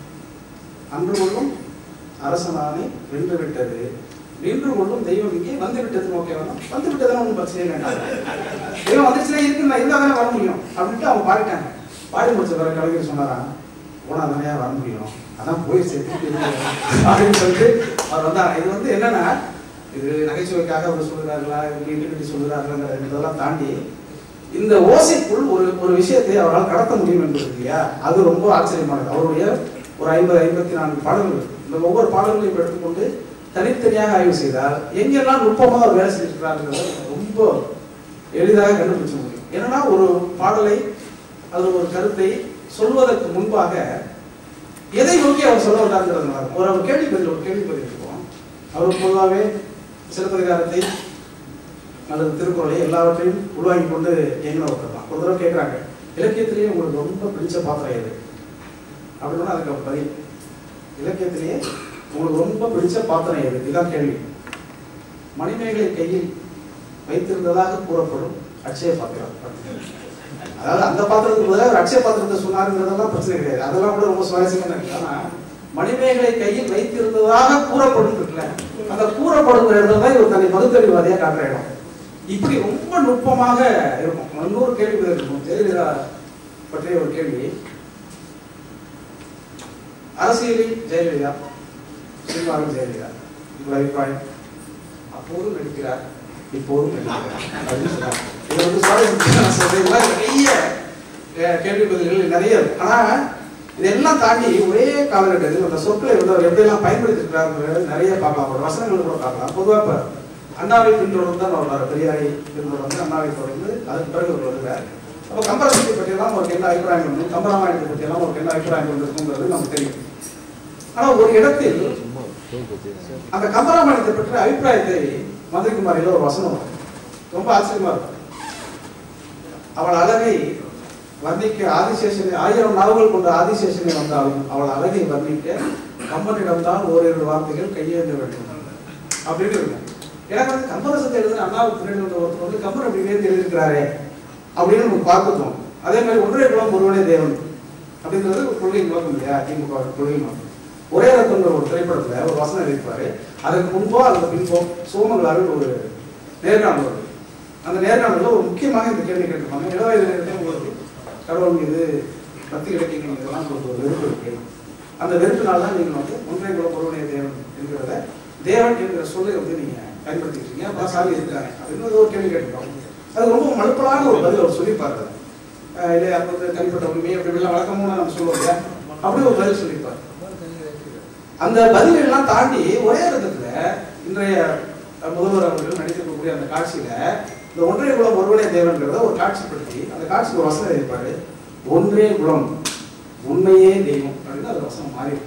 அன்று கொள்ளும் அரசனானை வென்று விட்டது, நின்று கொள்ளும் தெய்வம் இங்கே வந்து விட்டதுன்னு ஓகே வேணும், வந்து விட்டதுன்னு ஒன்றும் பிரச்சனை இல்லை, தெய்வம் வந்துச்சுன்னா இருக்கு, நான் இருந்தால் தானே வர முடியும் அப்படின்ட்டு அவங்க பாடிட்டாங்க. பாடி முடிச்ச பிறகு கலைஞர் சொன்னாரா, போனா தானே வர முடியும், அதான் போயிடுச்சு அப்படின்னு சொல்லிட்டு அவர் வந்தாங்க. இது வந்து என்னன்னா, இது நகைச்சுவைக்காக அவர் சொல்லுறாங்களா, இன்டிகிரிட்டி சொல்லுறாங்களா இதெல்லாம் தாண்டி இந்த ஓசைக்குள் ஒரு ஒரு விஷயத்தை அவரால் கடத்த முடியும் என்பது இல்லையா, அது ரொம்ப ஆச்சரியமானது. அவருடைய ஒரு ஐம்பது ஐம்பத்தி நான்கு பாடல்கள், இந்த ஒவ்வொரு பாடல்களையும் இப்போ எடுத்துக்கொண்டு தனித்தனியாக ஆய்வு செய்தால் எங்கெல்லாம் நுட்பமாக அவர் வேலை செஞ்சிருக்கிறாருங்கிறத ரொம்ப எளிதாக கண்டுபிடிச்ச முடியும். ஏன்னா ஒரு பாடலை அது ஒரு கருத்தை சொல்வதற்கு முன்பாக எதை நோக்கி அவர் சொல்ல வந்தாருங்கிறது ஒரு அவர் கேள்வி பதில் ஒரு கேள்வி பதில் இருக்கும். அவர் பொதுவாகவே சிலப்பதிகாரத்தை அல்லது திருக்குறளை எல்லாவற்றையும் உள்வாங்கி கொண்டு எங்கே ஒருத்தர் ஒரு தடவை கேட்குறாங்க, இலக்கியத்திலேயே உங்களுக்கு ரொம்ப பிடிச்ச பாத்திரம் எது அப்படின்னா அதுக்கு அவர் பதில், இலக்கியத்திலேயே உங்களுக்கு ரொம்ப பிடிச்ச பாத்திரம் எது, இதுதான் கேள்வி. மணிமேகலை கையில் வைத்திருந்ததாக கூறப்படும் அட்சய பாத்திரம். அதாவது அந்த பாத்திரத்துக்கு பதிலாக ஒரு அட்சய பாத்திரத்தை சொன்னாருங்கிறதெல்லாம் பிரச்சனை கிடையாது, அதெல்லாம் கூட ரொம்ப சுவாரஸ்யமான இருக்கு. ஆனா மணிமேகலை கையில் வைத்திருந்ததாக கூறப்படும் இருக்குல்ல, அந்த கூறப்படுங்கிற இடத்துல தான் இவர் தன்னை மறுதறிவாதியா காட்டுற இடம். இப்படி ரொம்ப நுட்பமாக இருக்கும். இன்னொரு கேள்வி இருக்கும், ஜெயலலிதா பற்றிய ஒரு கேள்வி. அரசியலில் ஜெயலலிதா, சினிமாவில் ஜெயலலிதா, உங்கள் அபிப்பிராயம்? அப்போதும் நடிக்கிறார், இப்போதும் நடிக்கிறார் அப்படின்னு சொன்னாங்க. இது வந்து சுவாரஸ்யம், நிறைய கேள்வி பதில்கள் நிறைய இருக்கு. ஆனா இதெல்லாம் தாண்டி ஒரே காலகட்டத்தில் அந்த சொற்களை வந்து அவர் எப்படியெல்லாம் பயன்படுத்திருக்கிறார் நிறைய பார்க்கலாம், ஒரு வசனங்கள் கூட பார்க்கலாம். பொதுவாக இப்போ அண்ணாவை பின்தொடர்ந்து தான் வருவார், பெரியாரை பின்தொடர்ந்து அண்ணாவை தொடர்ந்து அதுக்கு பிறகு அவர் வருகிறார். அப்போ கம்பராமாயணத்தை பற்றியெல்லாம் அவருக்கு என்ன அபிப்பிராயம் ஒன்று, கம்பராமாயணத்தை பற்றியெல்லாம் அவருக்கு என்ன அபிப்பிராயம் ஒன்று இருக்குங்கிறது நமக்கு தெரியும். ஆனால் ஒரு இடத்தில் அந்த கம்பராமாயணத்தை பற்றிய அபிப்பிராயத்தை மதுரைக்குமாரியில் ஒரு வசனம் ரொம்ப ஆச்சரியமா இருக்கும். அவள் அழகை வர்ணிக்க ஆதிசேஷனை ஆயிரம் நாவுகள் கொண்ட ஆதிசேஷனை வந்தாலும் அவள் அழகை வர்ணிக்க கம்பனிடம்தான் ஓரிரு வார்த்தைகள் கையேந்த வேண்டும் அப்படின்னு இருக்கும். எனக்கு வந்து கம்பரசத்தை எழுதுன அண்ணாவுக்கு பின்னாடி வந்த ஒருத்தர் வந்து கம்பன் அப்படி வேறு எழுதியிருக்கிறாரே அப்படின்னு நமக்கு பார்த்துட்டோம். அதே மாதிரி ஒன்றே குலம் ஒருவனே தேவன் அப்படிங்கிறது ஒரு கொள்கை நோக்கம் இல்லையா, திமுக கொள்கை நோக்கம். ஒரே ரத்தங்கிற ஒரு திரைப்படத்துல ஒரு வசனம் எழுதிப்பாரு, அதுக்கு முன்போ அதுக்கு பின்போ சோமங்களாவில் ஒரு நேர்காணல் வருது. அந்த நேர்காணலில் ஒரு முக்கியமாக இந்த கேள்வி கேட்டிருப்பாங்க, இள வயதிலிருந்தே உங்களுக்கு கடவுள் மீது பக்தி இலக்கியங்கள் இதெல்லாம் உங்களுக்கு ஒரு வெறுப்பு இருக்கு, அந்த வெறுப்பினால தான் நீங்கள் வந்து ஒன்றே குலம் ஒருவனே தேவன் என்கிறத தேவன் என்கிற சொல்லை வந்து நீங்க பயன்படுத்திக்கிறீங்க, அப்பதான் சாமி இருக்காங்க அப்படின்னு ஒரு கேள்வி கேட்டிருப்பாங்க. அது ரொம்ப மழுப்பலான ஒரு பதில் அவர் சொல்லியிருப்பாரு. இல்லை அது வந்து தனிப்பட்ட உரிமை அப்படி எல்லாம் வழக்கமும் நம்ம சொல்லுவோம் இல்லையா, அப்படி ஒரு பதில் சொல்லியிருப்பாரு. அந்த பதில்கள் எல்லாம் தாண்டி ஒரே இடத்துல இன்றைய முதல்வர் அவர்கள் நடித்திருக்கக்கூடிய கொடுக்கக்கூடிய அந்த காட்சியில இந்த ஒன்றே குலம் ஒருவனே தேவன்கிறத ஒரு காட்சிப்படுத்தி அந்த காட்சிக்கு ஒரு வசனம் எழுதிப்பாரு. ஒன்றே குலம் உண்மையே தெய்வம் அப்படின்னு அது வசனம் மாறி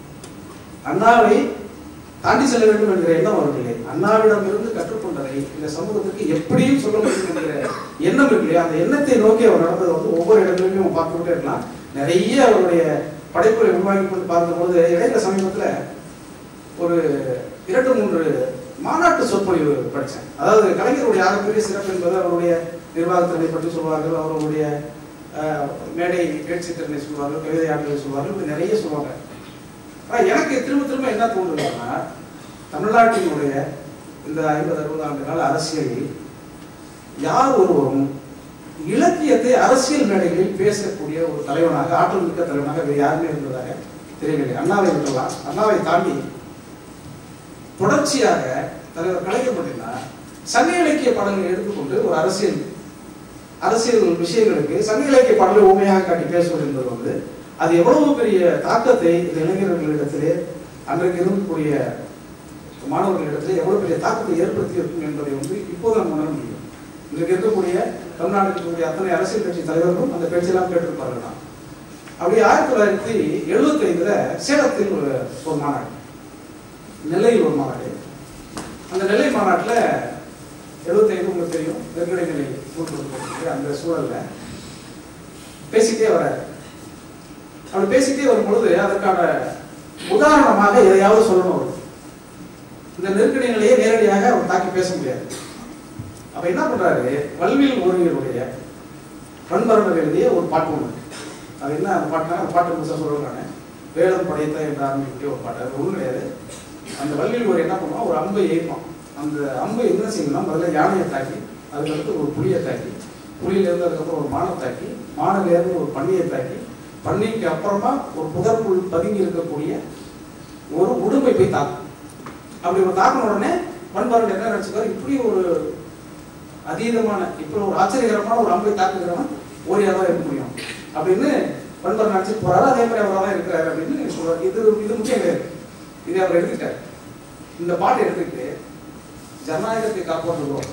அண்ணாவை தாண்டி செல்ல வேண்டும் என்கிற எண்ணம் வரவில்லை. அண்ணாவிடம் இருந்து கற்றுக்கொண்டதை இந்த சமூகத்துக்கு எப்படியும் சொல்ல முடியும் என்கிற எண்ணம் இருக்கு இல்லையா, அந்த எண்ணத்தை நோக்கி அவர் நடந்தது வந்து ஒவ்வொரு இடங்களிலும் பார்த்துக்கிட்டே இருக்கலாம். நிறைய அவருடைய படைப்புகளை உருவாக்கி கொண்டு பார்க்கும்போது இடையில சமீபத்தில் ஒரு இரண்டு மூன்று மாநாட்டு சொற்பொழிவு படித்தேன். அதாவது கலைஞருடைய ஆகப்பெரிய சிறப்பு என்பது அவருடைய நிர்வாகத்திறனை பற்றி சொல்வார்கள், அவருடைய மேடை பேச்சு திறனை சொல்வார்கள், கவிதை ஆற்றலை சொல்வார்கள், இப்படி நிறைய சொல்லுவாங்க. ஆனால் எனக்கு திரும்ப திரும்ப என்ன தோன்றுதுன்னா, தமிழ்நாட்டினுடைய இந்த ஐம்பது அறுபது ஆண்டு கால அரசியலில் யார் ஒருவரும் இலக்கியத்தை அரசியல் மேடைகளில் பேசக்கூடிய ஒரு தலைவனாக, ஆற்றல் மிக்க தலைவனாக வேறு யாருமே இருந்ததாக தெரியவில்லை. அண்ணாவை விட்டுலாம். அண்ணாவை தாண்டி தொடர்ச்சியாக தலைவர் கலைஞர் பார்த்தீங்கன்னா சங்க இலக்கிய பாடல்களை எடுத்துக்கொண்டு ஒரு அரசியல் அரசியல் விஷயங்களுக்கு சங்க இலக்கிய பாடலை ஊமையாக காட்டி பேசுவது என்பது வந்து அது எவ்வளவு பெரிய தாக்கத்தை இந்த இளைஞர்களிடத்திலே அன்றைக்கு இருக்கக்கூடிய மாணவர்களிடத்திலே எவ்வளவு பெரிய தாக்கத்தை ஏற்படுத்தி இருக்கும் என்பதை வந்து இப்போது நாம் உணர முடியும். இன்றைக்கு இருக்கக்கூடிய தமிழ்நாட்டில் இருக்கக்கூடிய அத்தனை அரசியல் கட்சி தலைவர்களும் அந்த பேச்செல்லாம் கேட்டிருப்பார்கள் தான். அப்படி ஆயிரத்தி தொள்ளாயிரத்தி எழுபத்தி ஐந்துல சேலத்தில் ஒரு ஒரு மாநாடு, நெல்லையில் ஒரு மாநாடு. அந்த நெல்லை மாநாட்டில் எழுபத்தி ஐந்து உங்களுக்கு தெரியும், நெருக்கடி நிலை கொடுக்கப்பட்டிருக்கு. அந்த சூழல்ல பேசிட்டே வர அப்படி பேசிட்டே வரும் பொழுது அதற்கான உதாரணமாக எதையாவது சொல்லணும். அவர் இந்த நெருக்கடி நிலையை நேரடியாக அவர் தாக்கி பேச முடியாது. அப்ப என்ன பண்றாரு, வல்வில் ஓரியருடைய பண்பரவர் எழுதிய ஒரு பாட்டு ஒன்று. அது என்ன அந்த பாட்டுனா, அந்த பாட்டு முழுசா சொல்றாங்க. வேலம் படைத்த என்று ஆரம்பிக்கக்கூடிய ஒரு பாட்டு. அது ஒன்றும் கிடையாது. அந்த வல்வில் ஒரு என்ன பண்ணுவோம், ஒரு அம்பை ஏய்ப்பான். அந்த அம்பை என்ன செய்யணும்னா, முதல்ல யானையை தாக்கி, அதுக்கடுத்து ஒரு புலியை தாக்கி, புலியிலேருந்து அதுக்கப்புறம் ஒரு மானை தாக்கி, மானிலேருந்து ஒரு பன்னியை தாக்கி, பன்னிக்கு அப்புறமா ஒரு புதற்குள் பதுங்கி இருக்கக்கூடிய ஒரு உடும்பை போய் தாக்கும். அப்படி ஒரு தாக்கின உடனே பண்பாளர் என்ன நினைச்சுக்காரு, இப்படி ஒரு அதீதமான இப்படி ஒரு ஆச்சரியகரமான ஒரு அம்பை தாக்குகிறவன் ஓரியாதான் இருக்க முடியும் அப்படின்னு பண்பாளர் நினைச்சு போறாரு. அதே மாதிரி அவராக தான் இருக்கிறாரு அப்படின்னு சொல்றாரு. இது இது முக்கியம் கிடையாது. இதை அவர் எடுத்துக்கிட்டார். இந்த பாட்டை எடுத்துக்கிட்டு ஜனநாயகத்தை காப்பாற்றுகிறோம்,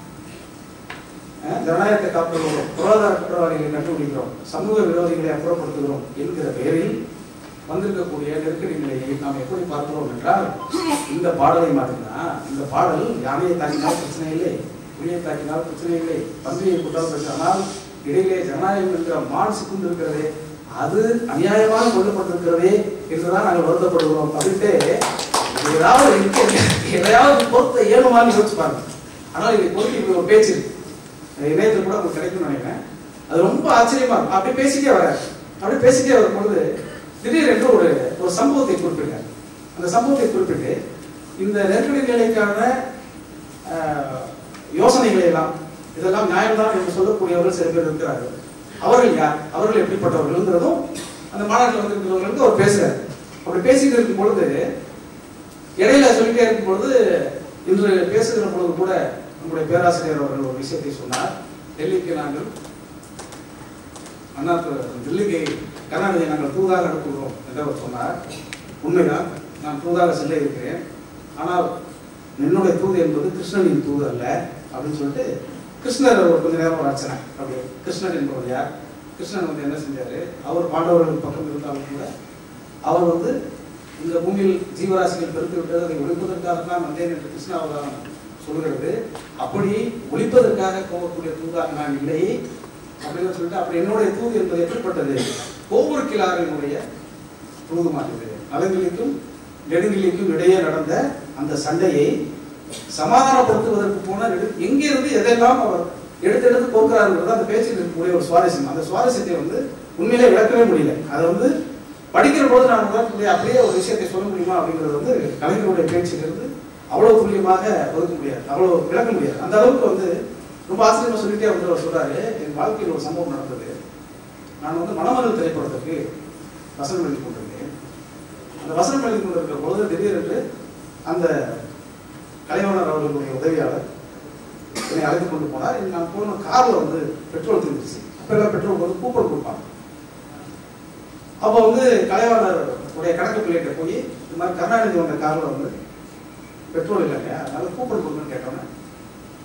ஜனநாயகத்தை காப்பாற்றுகிறோம், பொருளாதார குற்றவாளிகளை கண்டுபிடிக்கிறோம், சமூக விரோதிகளை அப்புறப்படுத்துகிறோம் என்கிற பெயரில் வந்திருக்கக்கூடிய நெருக்கடி நிலையை நாம் எப்படி பார்க்கிறோம் என்றால், இந்த பாடலை மாதிரினா இந்த பாடல் யானையை தாக்கினால் பிரச்சனை இல்லை, புலியை தாக்கினால் பிரச்சனை இல்லை, பன்றியை குற்றம் பிரச்சனை, ஆனால் இடையிலே ஜனநாயகம் என்கிற மான் சிக்குண்டு இருக்கிறதே, அது அநியாயமாக கொல்லப்பட்டிருக்கிறதே என்றுதான் நாங்கள் வருத்தப்படுகிறோம் அப்படின்ட்டு ஏதாவது எதையாவது பொறுத்த ஏழுமான்னு யோசிச்சு பாருங்க. ஆனால் இதை பொறுத்து இப்படி ஒரு பேச்சு இணையத்தில் கூட உங்களுக்கு கிடைக்கும்னு நினைக்கிறேன். அது ரொம்ப ஆச்சரியமா இருக்கும். அப்படி பேசிட்டே வர அப்படி பேசிட்டே வரும் பொழுது திடீரென்று ஒரு ஒரு சம்பவத்தை குறிப்பிட்டார். அந்த சம்பவத்தை குறிப்பிட்டு இந்த நெருக்கடி நிலைக்கான யோசனைகளை எல்லாம் இதெல்லாம் நியாயம்தான் என்று சொல்லக்கூடியவர்கள் சில பேர் இருக்கிறார்கள். அவர்கள் யார், அவர்கள் எப்படிப்பட்டவர்கள்ங்கிறதும் அந்த மாநாட்டில் வந்திருக்கிறவர்களுக்கு அவர் பேசுறாரு. அப்படி பேசிட்டு இருக்கும் பொழுது இடையில சொல்லிட்டே இருக்கும் பொழுது இன்று பேசுகிற பொழுது கூட நம்முடைய பேராசிரியர் அவர்கள் ஒரு விஷயத்தை சொன்னார். டெல்லிக்கு நாங்கள் அண்ணா டெல்லிக்கு கருணாநிதியை நாங்கள் தூதாக அனுப்புகிறோம் என்று அவர் சொன்னார். உண்மைதான், நான் தூதாக செல்ல இருக்கிறேன். ஆனால் என்னுடைய தூது என்பது கிருஷ்ணனின் தூது அல்ல அப்படின்னு சொல்லிட்டு கிருஷ்ணர் ஒரு கொஞ்ச நேரம் ஒரு அர்ச்சனை. அப்படி கிருஷ்ணன் என்பவர் யார், கிருஷ்ணன் வந்து என்ன செஞ்சாரு, அவர் பாண்டவர்கள் பக்கம் இருந்தாலும் கூட அவர் வந்து இந்த பூமியில் ஜீவராசிகள் பெருத்து விட்டது, அதை ஒழிப்பதற்காக தான் வந்தேன் என்று கிருஷ்ண அவதாரம் சொல்கிறது. அப்படி ஒழிப்பதற்காக போகக்கூடிய தூதாக நான் இல்லை அப்படின்னு சொல்லிட்டு, அப்படி என்னுடைய தூது என்பது எப்படிப்பட்டது, ஒவ்வொரு கிளாரினுடைய தூது மாற்றது. நலங்கிலிக்கும் நெடுங்கிலிக்கும் இடையே நடந்த அந்த சண்டையை சமாதானப்படுத்துவதற்கு போன எங்கே இருந்து எதெல்லாம் அவர் எடுத்து எடுத்து போக்குறாருங்கிறது அந்த பேச்சில் இருக்கக்கூடிய ஒரு சுவாரஸ்யம். அந்த சுவாரஸ்யத்தை வந்து உண்மையிலே விளக்கவே முடியல. அதை வந்து படிக்கிற போது நான் உணரக்கூடிய அப்படியே ஒரு விஷயத்தை சொல்ல முடியுமா அப்படிங்கிறது வந்து கலைஞருடைய பேச்சிலிருந்து அவ்வளவு துல்லியமாக ஒதுக்க முடியாது, அவ்வளவு விளக்க முடியாது. அந்த அளவுக்கு வந்து ரொம்ப ஆச்சரியமா சொல்லிட்டே வந்து அவர் சொல்றாரு, என் வாழ்க்கையில் ஒரு சம்பவம் நடந்தது. நான் வந்து மணமகள் திரைப்படத்துக்கு வசனம் எழுதி கொண்டிருந்தேன். அந்த வசனம் எழுதி கொண்டிருக்கிற பொழுது திடீரென்று அந்த கலைவாணர் அவர்களுடைய உதவியாளர் என்னை அழைத்து கொண்டு போனார். நான் போன காரில் வந்து பெட்ரோல் தீர்ந்துச்சு. அப்போ எல்லாம் பெட்ரோல் வந்து கூப்பன் கொடுப்பாங்க. அப்போ வந்து கலைவாணர் உடைய கணக்கு பிள்ளைகிட்ட போய் இந்த மாதிரி கருணாநிதி வந்த காரில் வந்து பெட்ரோல் இல்லைங்க, அதனால கூப்பன் கொடுக்கணும்னு கேட்டோன்னே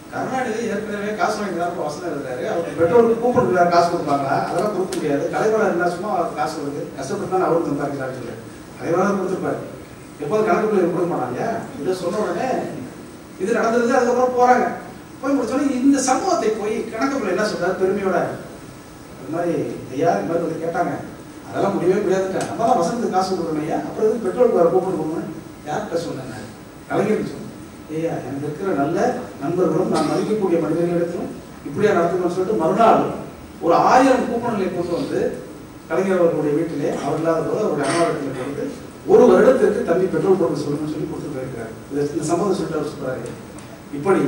கருணாநிதி ஏற்கனவே காசு வாங்கிதான் வசனம் எழுதுறாரு. அவருக்கு பெட்ரோலுக்கு கூப்பன் காசு கொடுப்பாங்களா? அதெல்லாம் கொடுக்க முடியாது. கலைவாணர் இருந்தா சும்மா காசு கொடுக்கு கஷ்டப்பட்டு தான் அவருக்கு சம்பாதிக்கிறான்னு சொல்லி கலைவாணர் கொடுத்துருப்பாரு. எப்போது கணக்குள்ள கொடுக்க மாட்டாங்க. இதை சொன்ன உடனே இது நடந்தது. அதுக்கப்புறம் போறாங்க. போய் முடிச்சோடனே இந்த சம்பவத்தை போய் கணக்குள்ள என்ன சொல்றாரு பெருமையோட, இந்த மாதிரி ஐயா இந்த மாதிரி வந்து கேட்டாங்க, அதெல்லாம் முடியவே முடியாதுங்க, நம்ம தான் வசனத்துக்கு காசு கொடுக்கணும் ஐயா, அப்புறம் எதுக்கு பெட்ரோலுக்கு வர கூப்பன் கொடுக்கணும் யார்கிட்ட சொன்னேன்? கலைஞர் சொன்னேன். ஐயா எனக்கு இருக்கிற நல்ல நண்பர்களும் நான் மதிக்கக்கூடிய மனிதர்களிடத்திலும் இப்படியா நடத்துக்கணும்னு சொல்லிட்டு மறுநாள் ஒரு ஆயிரம் கூப்பன்களை கொண்டு வந்து கலைஞர் அவர்களுடைய வீட்டிலே அவர் இல்லாத போது அவருடைய அம்மாவட்டத்தில் கொடுத்து ஒரு வருடத்திற்கு தம்பி பெட்ரோல் போட்டு சொல்லணும்னு சொல்லி கொடுத்து போயிருக்காரு. இந்த சம்பவம் சொல்லிட்டு அவர் சொல்றாரு. இப்படி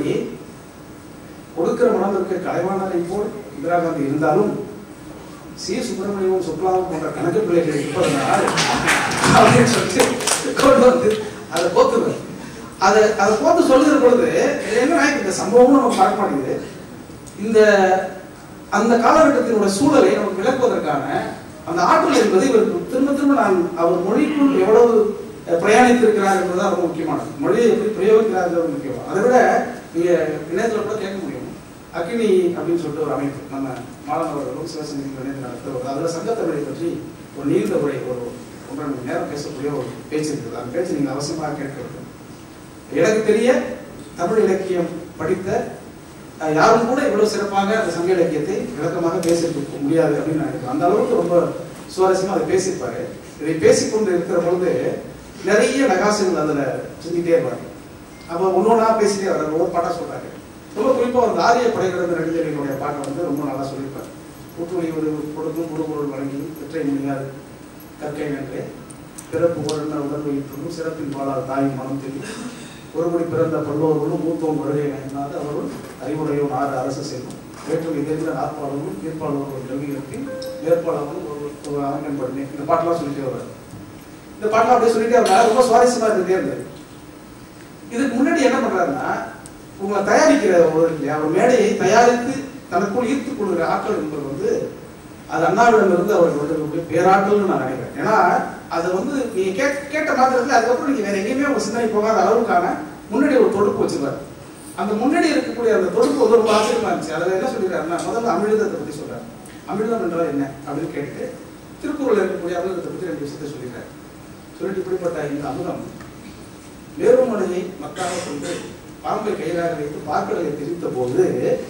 கொடுக்கிற மனம் இருக்க கலைவாணரை போல் இந்திரா காந்தி இருந்தாலும் சி சுப்பிரமணியமும் சுக்லாவும் போன்ற கணக்கு பிள்ளைகள் இருப்பதனால் அப்படின்னு சொல்லிட்டு கொண்டு வந்து அதை போத்துவார். அதை அதை போட்டு சொல்லுகிற பொழுது என்ன இந்த சம்பவமும் நமக்கு பார்க்க மாட்டேங்குது. இந்த அந்த காலகட்டத்தினுடைய சூழலை நமக்கு விளக்குவதற்கான அந்த ஆற்றல் என்பது இவருக்கு திரும்ப திரும்ப நான் அவர் மொழிக்குள் எவ்வளவு பிரயாணித்திருக்கிறார் என்பதுதான் ரொம்ப முக்கியமானது. மொழியை எப்படி பிரயோகிக்கிறார் முக்கியம். அதை விட நீங்க இணையத்தில் கூட கேட்க முடியும். அக்கினி அப்படின்னு சொல்லிட்டு ஒரு அமைப்பு நம்ம மாணவர்களும் சிவசங்கரி இணைந்து நடத்துவது. அதில் சங்கத்தமிழை பற்றி ஒரு நீண்ட உரை ஒரு ஒன்றரை மணி நேரம் பேசக்கூடிய ஒரு பேச்சு இருக்குது. அந்த பேச்சு நீங்கள் அவசியமாக கேட்க வேண்டும். எனக்கு தெரிய தமிழ் இலக்கியம் படித்த யாரும் கூட இவ்வளவு சிறப்பாக அந்த சங்க இலக்கியத்தை விளக்கமாக பேசியிருக்க முடியாது அப்படின்னு நினைக்கிறேன். அந்த அளவுக்கு ரொம்ப சுவாரஸ்யமா அதை பேசியிருப்பாரு. இதை பேசிக்கொண்டு இருக்கிற பொழுது நிறைய நகாசுகள் அதுல செஞ்சுட்டே இருப்பாரு. அப்போ ஒன்னொன்னா பேசிட்டே வர்றாரு. ஒவ்வொரு பாட்டா சொல்றாரு. ரொம்ப குறிப்பா அந்த ஆரிய படைகிடந்த நெடுஞ்செழியனுடைய பாட்டை வந்து ரொம்ப நல்லா சொல்லியிருப்பாரு. கூட்டுவழி ஒரு கொடுக்கும் குடுபொருள் வழங்கி வெற்றை முடியாது கற்கை நன்றே பிறப்பு உடன உடல் வைத்தும் சிறப்பின் பாலால் தாயின் மனம் தெரியும் ஒருபடி பிறந்த பல்லோர்களும் மூத்தோம் வருகை என்னாது அவர்கள் அறிவுரையும் ஆறு அரசு செல்வம் வேற்றுமை தெரிந்த நாற்பாளர்களும் தீர்ப்பாளர்களும் கல்விகளுக்கும் மேற்பாளர்களும் ஒரு அரங்கன் படுனேன். இந்த பாட்டெல்லாம் சொல்லிட்டே வருவார். இந்த பாட்டெல்லாம் அப்படியே சொல்லிட்டே வந்தாரு. ரொம்ப சுவாரஸ்யமா இருந்துட்டே இருந்தது. இதுக்கு முன்னாடி என்ன பண்றாருன்னா, உங்களை தயாரிக்கிற ஒரு இல்லையா ஒரு மேடையை தயாரித்து தனக்குள் ஈர்த்துக் கொள்கிற ஆற்றல் என்பது வந்து அது அண்ணாவிடமிருந்து அவர்கள் வந்து பேராற்றல்னு நான் நினைக்கிறேன். ஏன்னா அதை வந்து நீங்க கே கேட்ட மாத்திரத்துல அதுக்கப்புறம் நீங்க வேற எங்கேயுமே உங்க சிந்தனை போகாத அளவுக்கான முன்னாடி ஒரு தொடுப்பு வச்சிருவாரு. அந்த முன்னாடி இருக்கக்கூடிய அந்த தொடுப்பு வந்து ரொம்ப ஆச்சரியமா இருந்துச்சு. அதில் என்ன சொல்லிடுறாருன்னா, முதல்ல அமிழ்தத்தை பத்தி சொல்றாரு. அமிழ்தம் என்றால் என்ன அப்படின்னு கேட்டு திருக்குறள் இருக்கக்கூடிய அமிழ்தத்தை பத்தி ரெண்டு விஷயத்தை சொல்லிடுறாரு. சொல்லிட்டு இப்படிப்பட்ட இந்த அமிர்தம் வேறுமலையை மக்காக கொண்டு பாம்பை கையிலாக வைத்து பார்க்கடலை திரித்த போது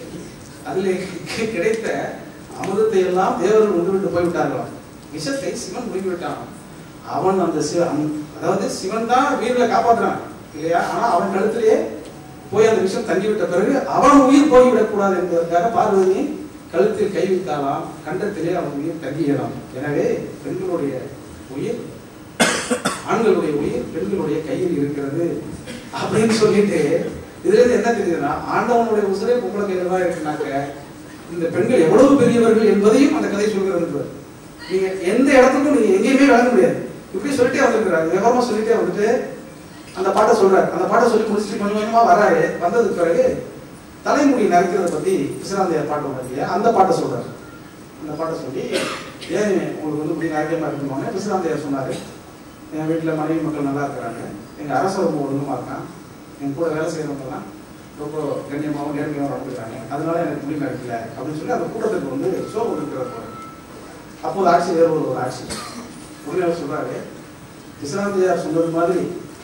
அதில் கிடைத்த அமிர்தத்தை எல்லாம் தேவர்கள் உண்டுவிட்டு போய்விட்டார்களாம். விஷத்தை சிவன் முடிவிட்டான். அவன் அந்த சிவன் அதாவது சிவன் தான் வீரரை காப்பாற்றுறான் இல்லையா? ஆனா அவன் கழுத்திலேயே போய் அந்த விஷம் தங்கிவிட்ட பிறகு அவன் உயிர் போய்விடக் கூடாது என்பதற்காக பார்வதி கழுத்தில் கை வைத்தாலாம். கண்டத்திலே அவன் உயிர் தங்கியலாம். எனவே பெண்களுடைய உயிர் ஆண்களுடைய உயிர் பெண்களுடைய கையில் இருக்கிறது அப்படின்னு சொல்லிட்டு இதுல இருந்து என்ன தெரியுதுன்னா, ஆண்டவனுடைய உசுரே பொம்பளை கையில தான் இருக்குனாக்க இந்த பெண்கள் எவ்வளவு பெரியவர்கள் என்பதையும் அந்த கதை சொல்கிறது. நீங்க எந்த இடத்துக்கும் நீங்க எங்கேயுமே வழங்க முடியாது. இப்படி சொல்லிட்டே வந்துருக்கிறாங்க. விவரமா சொல்லிட்டே வந்துட்டு அந்த பாட்டை சொல்றாரு. அந்த பாட்டை சொல்லி முடிச்சுட்டு கொஞ்சம் கொஞ்சமா வராரு. வந்ததுக்கு பிறகு தலைமுடி நரைக்கிறத பத்தி பிசிராந்தையார் பாட்டு இல்லையா, அந்த பாட்டை சொல்றாரு. அந்த பாட்டை சொல்லி ஏன் உங்களுக்கு வந்து இப்படி நரைக்கமா இருக்கணும்னு பிசிராந்தையார் சொன்னாரு. என் வீட்டுல மனைவி மக்கள் நல்லா இருக்கிறாங்க, எங்க அரசு ரொம்ப ஒழுங்கமா இருக்கான், என் கூட வேலை செய்யறவங்கலாம் ரொம்ப கண்ணியமாகவும் நேர்மையாகவும் நடந்துக்கிறாங்க, அதனால எனக்கு முடி நரைக்கல அப்படின்னு சொல்லி அந்த கூட்டத்துக்கு வந்து சோகம் இருக்கிற போறாரு. அப்போது ஆட்சி வேறு ஒரு ஆட்சி. உடனே சொல்றாரு, பிசிராந்தையார் சொன்னது மாதிரி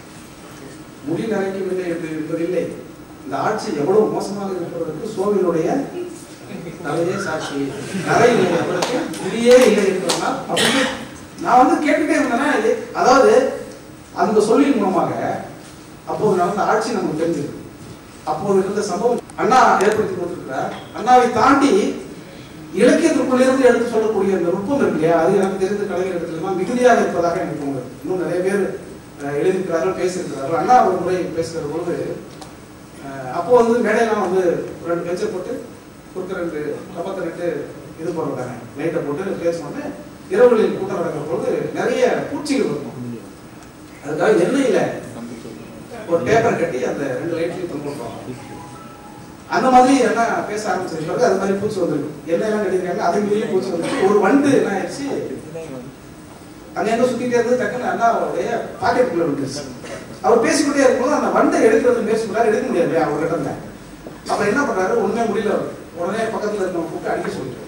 முடி நரைக்கவில்லை என்று என்பதில்லை, இந்த ஆட்சி எவ்வளவு மோசமாக இருப்பதற்கு சோவினுடைய தலையே சாட்சி, நரை இல்லை அவருக்கு முடியே இல்லை என்பதனால் அப்படின்னு நான் வந்து கேட்டுட்டே இருந்தேன்னா, அதாவது அந்த சொல்லின் மூலமாக அப்போது நடந்த ஆட்சி நமக்கு தெரிஞ்சது. அப்போது இருந்த சம்பவம் அண்ணா ஏற்படுத்தி கொடுத்திருக்கிறார். அண்ணாவை தாண்டி இலக்கியத்திற்குள்ளிருந்து எடுத்து சொல்லக்கூடிய அந்த நுட்பம் இருக்கு இல்லையா, அது எனக்கு தெரிந்த கலைஞர் இடத்துல மிகுதியாக இருப்பதாக எனக்கு தோணுது. இன்னும் நிறைய பேர் எழுதியிருக்கிறார்கள், பேசியிருக்கிறார்கள். அண்ணா ஒரு முறை பேசுகிற பொழுது அப்போ வந்து மேடையெல்லாம் வந்து ரெண்டு பெஞ்சை போட்டு கொடுக்க ரெண்டு கப்பத்தை நட்டு இது போடுறாங்க, லைட்டை போட்டு பேசுவாங்க. இரவுகளில் கூட்டம் நடக்கிற பொழுது நிறைய பூச்சிகள் இருக்கும். அதுக்காக எண்ணெயில ஒரு பேப்பர் கட்டி அந்த ரெண்டு லைட்லையும் தொங்குவாங்க. அந்த மாதிரி என்ன பேச ஆரம்பிச்சிருக்காங்க. அது மாதிரி பூச்சி வந்துருக்கு. எண்ணெயெல்லாம் கட்டிருக்காங்க, அது மீறியும் பூச்சி வந்துருக்கு. ஒரு வண்டு என்ன ஆயிடுச்சு, அங்க எங்க சுத்திட்டே இருந்து டக்குன்னு அண்ணாவுடைய பாக்கெட்டுக்குள்ள விட்டுருச்சு. அவர் பேசிக்கிட்டே இருக்கும்போது அந்த வண்டை எடுக்கிறது முயற்சி பண்ணாரு, எடுக்க முடியாது அவர் கிட்ட. அப்ப என்ன பண்றாரு, ஒண்ணுமே முடியல, உடனே பக்கத்துல இருந்தவங்க கூப்பிட்டு அடிக்க சொல்லிட்டாரு.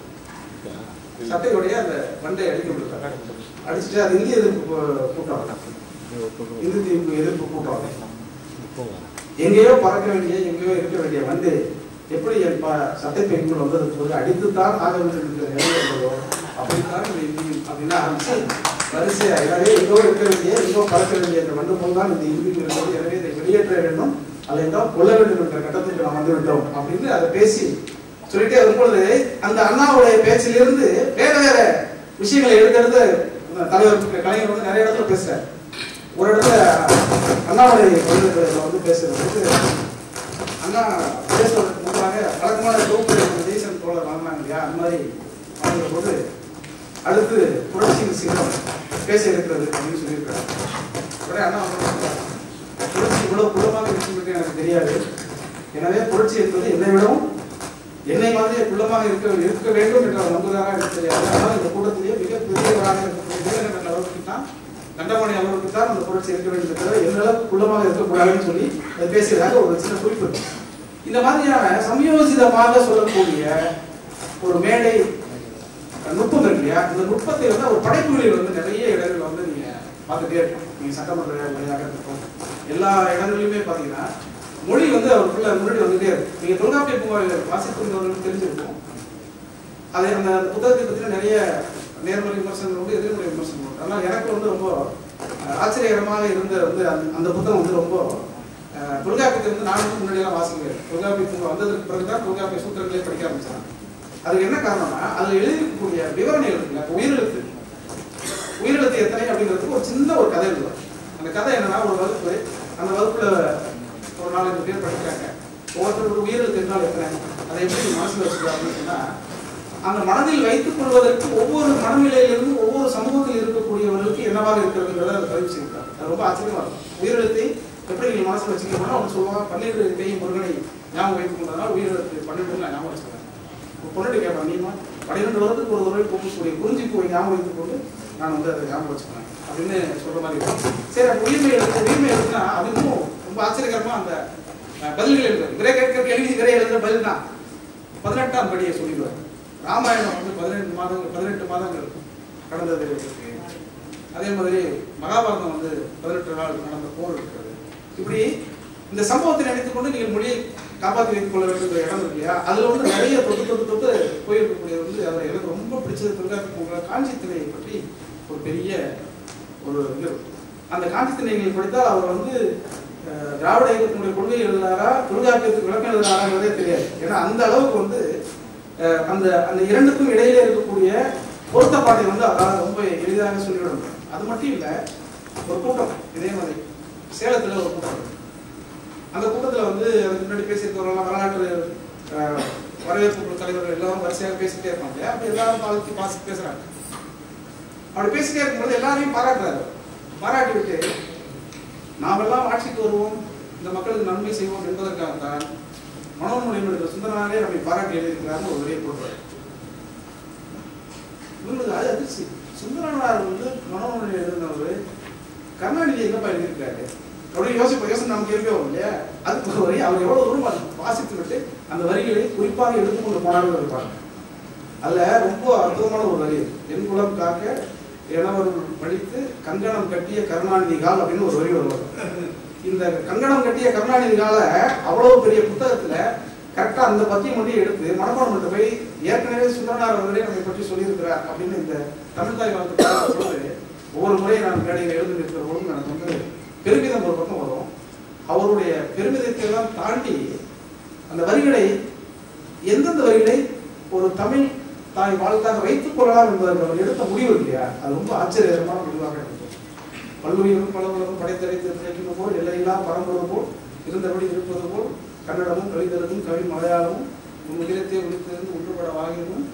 சட்டையோடைய அந்த வண்டை அடிக்க விடுறாரு. அடிச்சுட்டு அது இந்திய எதிர்ப்பு கூட்டம், இந்து தீர்ப்பு எதிர்ப்பு கூட்டம். எங்கேயோ பறக்க வேண்டிய எங்கேயோ இருக்க வேண்டிய வந்து எப்படி என் சட்டை பெண்கள் வந்ததுக்கு போது அடித்துத்தான் ஆக வேண்டும் என்ற நிலை என்பதோ அப்படித்தான் இந்த இந்தியும் அப்படின்னு ஆரம்பிச்சு வரிசையா எனவே எங்கோ இருக்க வேண்டிய எங்கோ பறக்க வேண்டிய அந்த வண்டு போல் தான் இந்த இந்தியும் இருந்தது. எனவே இதை வெளியேற்ற வேண்டும், அதை தான் கொள்ள வேண்டும் என்ற கட்டத்துக்கு நாம் வந்துவிட்டோம் அப்படின்னு அதை பேசி சொல்லிட்டே வரும்பொழுது அந்த அண்ணாவுடைய பேச்சிலிருந்து வேற வேற விஷயங்களை எடுத்தெடுத்து தலைவர் கலைஞர் வந்து நிறைய இடத்துல பேசுறாரு. ஒரு இடத்துல அண்ணாவுடைய கலைஞர்கள் வந்து பேசுறது அண்ணா பேசுவதற்கு முன்பாக வழக்கமான தொகுப்பு ஜெய்சன் தோழர் வாங்கினாங்க இல்லையா, அந்த மாதிரி வாங்குற போது அடுத்து புரட்சியின் சின்னம் பேச இருக்கிறது அப்படின்னு சொல்லியிருக்காரு. உடனே அண்ணா வந்து புரட்சி இவ்வளவு குள்ளமாக இருக்குன்னு எனக்கு தெரியாது, எனவே புரட்சி என்பது என்னை விடவும் என்னை மாதிரி குள்ளமாக இருக்க இருக்க வேண்டும் என்ற நம்புவதாக எனக்கு தெரியாது. ஆனால் இந்த கூட்டத்திலேயே மிக பெரியவராக இருக்கக்கூடிய அவருக்கு தான் கண்டமணி அவருக்கு தான் அந்த புரட்சி இருக்க வேண்டும் தவிர எந்தளவுக்கு குள்ளமாக இருக்கக்கூடாதுன்னு சொல்லி அதை பேசுறதாக ஒரு சின்ன குறிப்பு. இந்த மாதிரியான சமயோசிதமாக சொல்லக்கூடிய ஒரு மேடை நுட்பம் இருக்கு இல்லையா, இந்த நுட்பத்தை வந்து ஒரு படைப்புகளில் வந்து நிறைய இடங்கள் வந்து நீங்க பார்த்துட்டே இருக்கணும். நீங்க சட்டமன்ற உரையாக இருக்கட்டும், எல்லா இடங்களிலுமே பார்த்தீங்கன்னா மொழி வந்து அவருக்குள்ள முன்னாடி வந்துட்டே இருக்கு. நீங்க தொல்காப்பிய பூங்காவில் வாசித்திருந்தவர்களுக்கு தெரிஞ்சிருக்கும். அதை அந்த புத்தகத்தை பற்றின நிறைய நேர்மறை விமர்சனங்கள் உண்டு, எதிர்மறை விமர்சனங்கள் உண்டு. ஆனால் எனக்கு வந்து ரொம்ப ஆச்சரியகரமாக இருந்த வந்து அந்த புத்தகம் வந்து ரொம்ப தொல்காப்பியத்தை வந்து நான் வந்து முன்னாடியெல்லாம் வாசிக்கிறேன். தொல்காப்பிய பூங்கா வந்ததுக்கு பிறகுதான் தொல்காப்பிய சூத்திரங்களே படிக்க ஆரம்பிச்சாங்க. அதுக்கு என்ன காரணம்னா அதில் எழுதிக்கக்கூடிய விவரணைகள் இருக்குல்ல, உயிரெழுத்து உயிரெழுத்து எத்தனை அப்படிங்கிறதுக்கு ஒரு சின்ன ஒரு கதை இருக்கும். அந்த கதை என்னன்னா, ஒரு வகுப்பு, அந்த வகுப்புல ஒரு நாலஞ்சு பேர் படிக்கிறாங்க. ஒவ்வொருத்தர் ஒரு உயிரெழுத்து என்றால் எத்தனை, அதை எப்படி மனசில் வச்சுக்கலாம் அப்படின்னு சொன்னா, அந்த மனதில் வைத்துக் கொள்வதற்கு ஒவ்வொரு மனநிலையிலிருந்து ஒவ்வொரு சமூகத்தில் இருக்கக்கூடியவர்களுக்கு என்னவாக இருக்கிறதுங்கிறத அதை பதிவு செய்கிறார். அது ரொம்ப ஆச்சரியமா இருக்கும். உயிரெழுத்தை எப்படி நீங்கள் மனசில் வச்சுக்கணும்னா அவங்க சொல்லுவாங்க, பன்னெண்டு கையும் முருகனை ஞாபகம் வைத்துக் கொண்டதுனால உயிரெழுத்து பன்னெண்டு நான் ஞாபகம் வச்சுக்கிறேன். பொண்ணுட்டு கேட்பேன், நீமா பன்னிரெண்டு வருடத்துக்கு ஒரு தடவை போகக்கூடிய குறிஞ்சிப்பூவை ஞாபகம் வைத்துக் கொண்டு நான் வந்து அதை ஞாபகம் வச்சுக்கிறேன் அப்படின்னு சொல்ற மாதிரி இருக்கும். சரி, அப்போ உயிர்மை எழுத்து உயிர்மை எழுத்துனா அது இன்னும் ரொம்ப ஆச்சரியகரமா அந்த பதில்கள் எழுதுறது. விரை கேட்க கேள்வி விரை எழுதுற பதில் தான் பதினெட்டாம் படியை சொல்லிடுவார். ராமாயணம் வந்து பதினெட்டு மாதங்கள் பதினெட்டு மாதங்கள் கடந்தது இருக்கு. அதே மாதிரி மகாபாரதம் வந்து பதினெட்டு நாள் நடந்த போர் இருக்கிறது. இப்படி இந்த சம்பவத்தை நினைத்துக் கொண்டு நீங்கள் மொழியை காப்பாற்றி வைத்துக் கொள்ள வேண்டிய இடம் இருக்கு இல்லையா, அதுல வந்து நிறைய தொட்டு தொட்டு தொட்டு போயிருக்கக்கூடியது வந்து அதை எனக்கு ரொம்ப பிடிச்சது தொல்காப்பிய காஞ்சி திணையை பற்றி ஒரு பெரிய ஒரு இது. அந்த காஞ்சி திணைகளை படித்தால் அவர் வந்து திராவிட இயக்கத்தினுடைய கொள்கை எழுதுனாரா தொல்காப்பியத்துக்கு விளக்கம் எழுதுனாராங்கிறதே தெரியாது. ஏன்னா அந்த அளவுக்கு வந்து அந்த அந்த இரண்டுக்கும் இடையிலே இருக்கக்கூடிய பொருத்தப்பாட்டை வந்து அவரால் ரொம்ப எளிதாக சொல்லிவிட முடியும். அது மட்டும் இல்லை, ஒரு கூட்டம் இதே மாதிரி சேலத்தில் ஒரு கூட்டம், அந்த கூட்டத்தில் வந்து அதுக்கு முன்னாடி பேசியிருக்கிறவங்களாம் வரலாற்று வரவேற்பு தலைவர்கள் எல்லாரும் வரிசையாக பேசிட்டே இருப்பாங்க. அப்படி எல்லாரும் பாலத்தி பாசி பேசுறாங்க. அப்படி பேசிட்டே இருக்கும்போது எல்லாரையும் பாராட்டுறாரு. பாராட்டி விட்டு நாமெல்லாம் ஆட்சிக்கு வருவோம், இந்த மக்களுக்கு நன்மை செய்வோம் என்பதற்காகத்தான் மனோன்மொழி சுந்தரனாரே நம்மை பாராட்டி எழுதியிருக்கிறாருன்னு ஒரு வரியை போடுறாரு. இவங்களுக்கு அது அதிர்ச்சி. சுந்தரனார் வந்து மனோன்மொழி எழுதினவர் கருணாநிதி எங்கப்பா எழுதியிருக்காரு அப்படின்னு யோசிப்ப யோசனை நமக்கு இருக்கவே வரும் இல்லையா. அதுக்கு ஒரு வரி அவர் எவ்வளவு தூரம் வாசித்து விட்டு அந்த வரிகளை குறிப்பாக எடுத்துக்கொண்டு போனாலும் இருப்பாங்க. அதுல ரொம்ப அற்புதமான ஒரு வரி, என் குலம் காக்க எனவர்கள் படித்து கங்கணம் கட்டிய கருணாநிதி கால் அப்படின்னு ஒரு வரி வருவாங்க. இந்த கங்கணம் கட்டிய கருணாநிதி கால அவ்வளவு பெரிய புத்தகத்துல கரெக்டா அந்த பத்தியம் மட்டும் எடுத்து மனப்பாடம் பண்ணிட்டு போய் ஏற்கனவே சுந்தரனார் அவர்களே நம்மை பற்றி சொல்லியிருக்கிறார் அப்படின்னு இந்த தமிழ் தாய் வாழ்க்கை ஒவ்வொரு முறையும் நான் மேடையில் எழுந்து நிற்கிற பொழுது எனக்கு வந்து பெருமிதம் ஒரு பக்கம் வரும். அவருடைய பெருமிதத்தை எல்லாம் தாண்டி அந்த வரிகளை எந்தெந்த வரிகளை ஒரு தமிழ் தாய் வாழ்த்தாக வைத்துக் கொள்ளலாம் என்பதற்கு அவர் எடுத்த முடிவு இல்லையா, அது ரொம்ப ஆச்சரியமான முடிவாக இருக்கும். பல்லுயிரும் பலவரும் படைத்தடைத்து நினைக்கின்ற போல் எல்லையெல்லாம் பரம்புவது போல் இருந்தபடி இருப்பது போல் கன்னடமும் கவிதலும் கவி மலையாளமும் உன் உதிரத்தை ஒழித்திருந்து ஒன்றுபட வாகினும்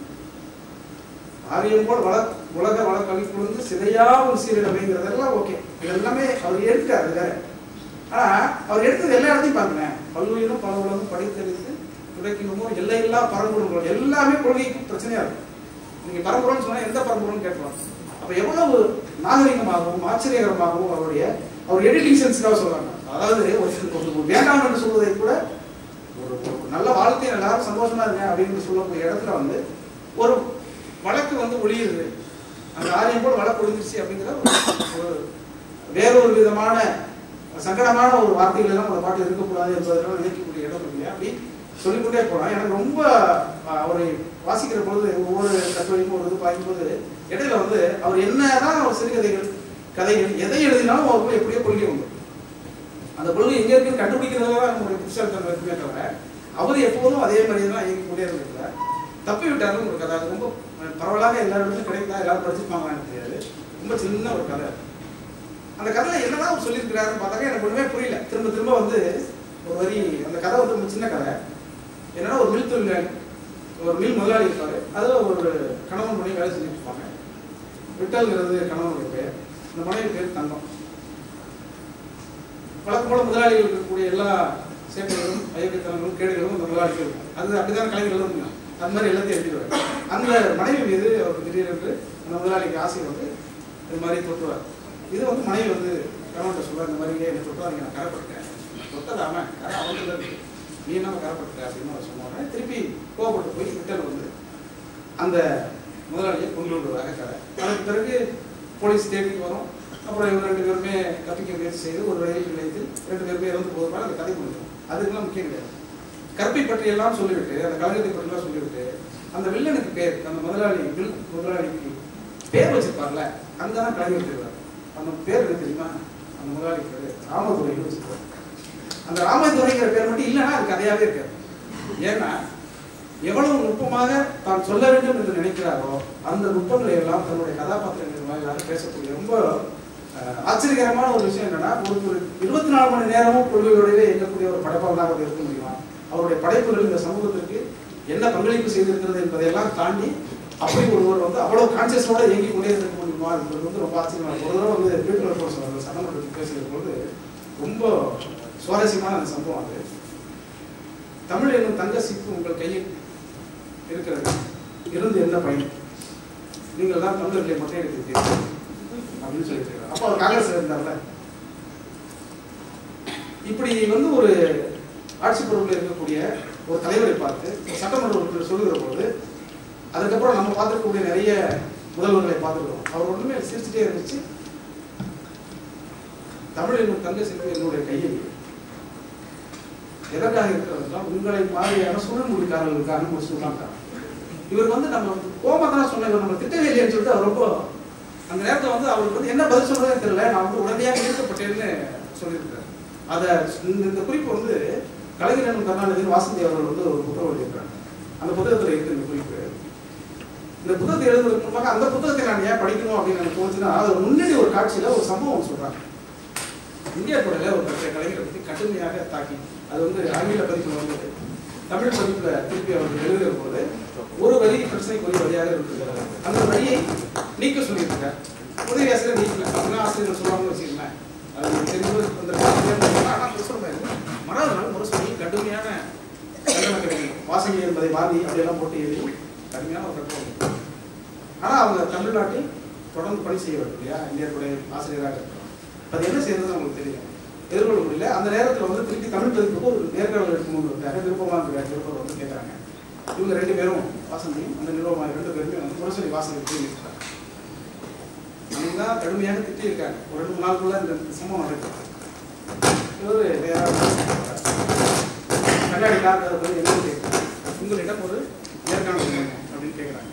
ஆரியம் போல் வள உலக வழக்கழிப்புழுந்து சிதையா ஒரு சீரிடமைங்கிறதெல்லாம் ஓகே, இதெல்லாமே அவர் எடுத்துட்டாரு வேற. ஆனா அவர் எடுத்தது எல்லா இடத்தையும் பாருங்களேன், பல்லுயிரும் பல உலகம் படைத்தறிந்து துடைக்கணுமோ எல்லையெல்லாம் பரம்பொருள் எல்லாமே கொள்கைக்கு பிரச்சனையா இருக்கும். நீங்க பரம்பொருள்னு சொன்னா எந்த பரம்பொருள்னு கேட்கலாம். அப்ப எவ்வளவு நாகரிகமாகவும் ஆச்சரியகரமாகவும் அவருடைய அவர் எடிட்டிங் சென்ஸ்க்காக சொல்றாங்க. அதாவது வேண்டாம் என்று சொல்வதை கூட ஒரு நல்ல வாழ்க்கை எல்லாரும் சந்தோஷமா இருங்க அப்படின்னு சொல்லக்கூடிய இடத்துல வந்து ஒரு வழக்கு வந்து ஒளியுது. அந்த ஆரியம் போல் வழக்கு ஒளிஞ்சிருச்சு அப்படிங்கிற ஒரு வேறொரு விதமான சங்கடமான ஒரு வார்த்தைகள் எல்லாம் அந்த பாட்டில் இருக்கக்கூடாது என்பதெல்லாம் நினைக்கக்கூடிய இடம் இல்லையா? அப்படி சொல்லிக்கொண்டே போகலாம். எனக்கு ரொம்ப அவரை வாசிக்கிற பொழுது ஒவ்வொரு கட்டுரையும் ஒரு இது பார்க்கும்போது இடையில வந்து அவர் என்னதான் அவர் சிறுகதைகள் கதைகள் எதை எழுதினாலும் அவருக்கு எப்படியோ கொள்கை உண்டு. அந்த கொள்கை எங்க இருக்குன்னு கண்டுபிடிக்கிறதுல தான் நம்மளுடைய புதுசாக இருக்குமே தவிர அவர் எப்போதும் அதே மாதிரி தான் இயங்கிக்கொண்டே இருக்கிறார். தப்பி விட்டாருன்னு ஒரு கதை. அது ரொம்ப பரவலாக எல்லா இடத்துலையும் கிடைக்குதா, எல்லாரும் படிச்சிருப்பாங்கன்னு தெரியாது. ரொம்ப சின்ன ஒரு கதை. அந்த கதையில என்னதான் அவர் சொல்லியிருக்கிறாருன்னு பார்த்தாக்க எனக்கு ஒன்றுமே புரியல. திரும்ப திரும்ப வந்து ஒரு வரி அந்த கதை வந்து ரொம்ப சின்ன கதை. என்னன்னா ஒரு மில் தொழிலாளி, ஒரு மில் முதலாளி இருப்பாரு. அதில் ஒரு கணவன் மனைவி வேலை செஞ்சுட்டு இருப்பாங்க. விட்டல்ங்கிறது கணவனுடைய பேர், இந்த மனைவி பேர் தங்கம். வழக்கம் போல முதலாளிகள் இருக்கக்கூடிய எல்லா சேட்டைகளும் அயோக்கியத்தனங்களும் கேடுகளும் அந்த முதலாளிகள் இருக்கும். அது அப்படிதான் கலைஞர் எழுதுங்க. அது மாதிரி எல்லாத்தையும் எழுதிடுவார். அந்த மனைவி மீது அவர் திடீரென்று அந்த முதலாளிக்கு ஆசை வந்து இது மாதிரி தொட்டுவார். இது வந்து மனைவி வந்து கணவன்கிட்ட சொல்லுவார், இந்த மாதிரி என்னை தொட்டுவாங்க, நான் கரைப்பட்டேன். தொட்டதாம கரை அவங்கள்ட்ட இருக்கு, நீ என்ன கரைப்பட்ட அப்படின்னு அவர் சொன்னாங்க. திருப்பி கோவப்பட்டு போய் விட்டல் வந்து அந்த முதலாளியை கொண்டு விடுவதாக கதை. அதுக்கு பிறகு போலீஸ் தேடிக்கு வரும். அப்புறம் இவங்க ரெண்டு பேருமே தப்பிக்க முயற்சி செய்து ஒரு ரயில் நிலையத்தில் ரெண்டு பேருமே இறந்து போவதால் அந்த கதை முடிக்கும். அதுக்கெல்லாம் முக்கியம் கிடையாது. கற்பை பற்றி எல்லாம் சொல்லிவிட்டு, அந்த கழகத்தை பற்றிலாம் சொல்லிவிட்டு, அந்த வில்லனுக்கு பேர், அந்த முதலாளி வில் முதலாளிக்கு பேர் வச்சிருப்பார்ல, அங்கதான் கலைஞர் தெரிவார். அந்த பேர் என்ன தெரியுமா? அந்த முதலாளிக்கு பேர் ராமதுரைன்னு வச்சிருப்பார். அந்த ராமதுரைங்கிற பேர் மட்டும் இல்லைன்னா அது கதையாவே இருக்காது. ஏன்னா எவ்வளவு நுட்பமாக தான் சொல்ல வேண்டும் என்று நினைக்கிறாரோ அந்த நுட்பங்களை எல்லாம் தன்னுடைய கதாபாத்திரங்கள் வாயிலாக பேசக்கூடிய ரொம்ப ஆச்சரியகரமான ஒரு விஷயம் என்னன்னா, ஒரு இருபத்தி நாலு மணி நேரமும் கொள்கையோடவே இயங்கக்கூடிய ஒரு படைப்பாளராக அவர் இருக்க முடியுமா? அவருடைய படைப்புகள் இந்த சமூகத்திற்கு என்ன பங்களிப்பு செய்திருக்கிறது என்பதையெல்லாம் தாண்டி அப்படி ஒருவர் வந்து அவ்வளவு கான்சியஸோட இயங்கி கொண்டே இருக்க முடியுமா என்பது வந்து ரொம்ப ஆச்சரியமா. ஒரு தடவை வந்து வீட்டில் போக சொன்னாங்க, சட்டமன்றத்தில் பேசுகிற பொழுது ரொம்ப சுவாரஸ்யமான அந்த சம்பவம். அது தமிழ் என்னும் தங்க சிப்பு உங்கள் கையில் இருக்கிறது, இருந்து என்ன பயன்? நீங்கள் தான் தமிழர்களை மட்டும் எடுக்கிறீர்கள் அப்படின்னு சொல்லிட்டு இருக்காரு. அப்போ அவர் காங்கிரஸ் இருந்தார்ல. இப்படி வந்து ஒரு ஆட்சி பொறுப்பில் இருக்கக்கூடிய ஒரு தலைவரை பார்த்து சட்டமன்ற உறுப்பினர் சொல்லுகிற போது, அதுக்கப்புறம் நம்ம பார்த்துக்கூடிய நிறைய முதல்வர்களை பார்த்துக்கிறோம். அவர் ஒன்றுமே சிரிச்சுட்டே இருந்துச்சு. தமிழ் என்னும் தங்க சிற்பம் என்னுடைய கையில் எதற்காக இருக்கிறதுனா உங்களை மாதிரியான சுழல்மொழிக்காரர்களுக்காக ஒரு சொல்றாங்க. இவர் வந்து நம்ம கோபத்தான் சொன்ன, இவர் நம்ம திட்டவே இல்லைன்னு சொல்லிட்டு அவர் ரொம்ப அந்த நேரத்தில் வந்து அவருக்கு வந்து என்ன பதில் சொல்றதுன்னு தெரியல. நான் வந்து உடனடியாக ஈர்க்கப்பட்டேன்னு சொல்லியிருக்கிறார். அதை இந்த குறிப்பு வந்து கலைஞர் என்னும் கருணாநிதி வாசந்தி அவர்கள் வந்து ஒரு புத்தகம் எழுதியிருக்காங்க. அந்த புத்தகத்தில் இருக்கு இந்த குறிப்பு. இந்த புத்தகத்தை எழுதுவதற்கு முன்பாக அந்த புத்தகத்தை நான் ஏன் படிக்கணும் அப்படின்னு எனக்கு தோணுச்சுன்னா, அது முன்னாடி ஒரு காட்சியில ஒரு சம்பவம் சொல்றாங்க. இந்தியா கூடல ஒரு பற்றிய கலைஞரை பற்றி கடுமையாக தாக்கி, அது வந்து ஆங்கில பதிப்பில் வந்து தமிழ் பதிப்புல திருப்பி அவர்கள் எழுதுகிற போது ஒரு வரி பிரச்சனைக்குரிய வழியாக இருக்கிறது. அந்த வரியை நீக்க சொல்லியிருக்காங்க. உதவி ஆசிரியர் நீக்கல அப்படின்னா ஆசிரியர்கள் சொல்லுவாங்கன்னு வச்சுக்கலாம். அது தெரிஞ்சு மறாவது நாள் முரசொலி கடுமையான கண்டன கிடைக்கும். வாசகி என்பதை வாங்கி அப்படியெல்லாம் போட்டு எழுதி கடுமையான ஒரு கட்டணம். ஆனால் அவங்க தமிழ்நாட்டில் தொடர்ந்து பணி செய்ய வேண்டும் இல்லையா, இந்தியாவுடைய ஆசிரியராக இருக்கிறோம். அது என்ன செய்யறது அவங்களுக்கு தெரியல, எதிர்கொள்ள முடியல. அந்த நேரத்தில் வந்து திருப்பி தமிழ் பதிப்புக்கு ஒரு நேர்காணல் எடுக்கணும்னு இருக்காங்க. விருப்பமாக இருக்காங்க. விருப்பம் வந்து கேட்குறாங்க. இவங்க ரெண்டு பேரும் வாசந்தியும் அந்த நிறுவனம் ரெண்டு பேருமே வந்து முரசொலி வாசகி இருக்காங்க. தான் கடுமையாக திட்டியிருக்காங்க. ஒரு ரெண்டு மூணு நாளுக்குள்ள இந்த சம்பவம் நடக்குது. இவர் கண்ணாடி காக்கிறத பற்றி என்ன கேட்குறாங்க, உங்களிடம் ஒரு நேர்காணல் அப்படின்னு கேட்குறாங்க.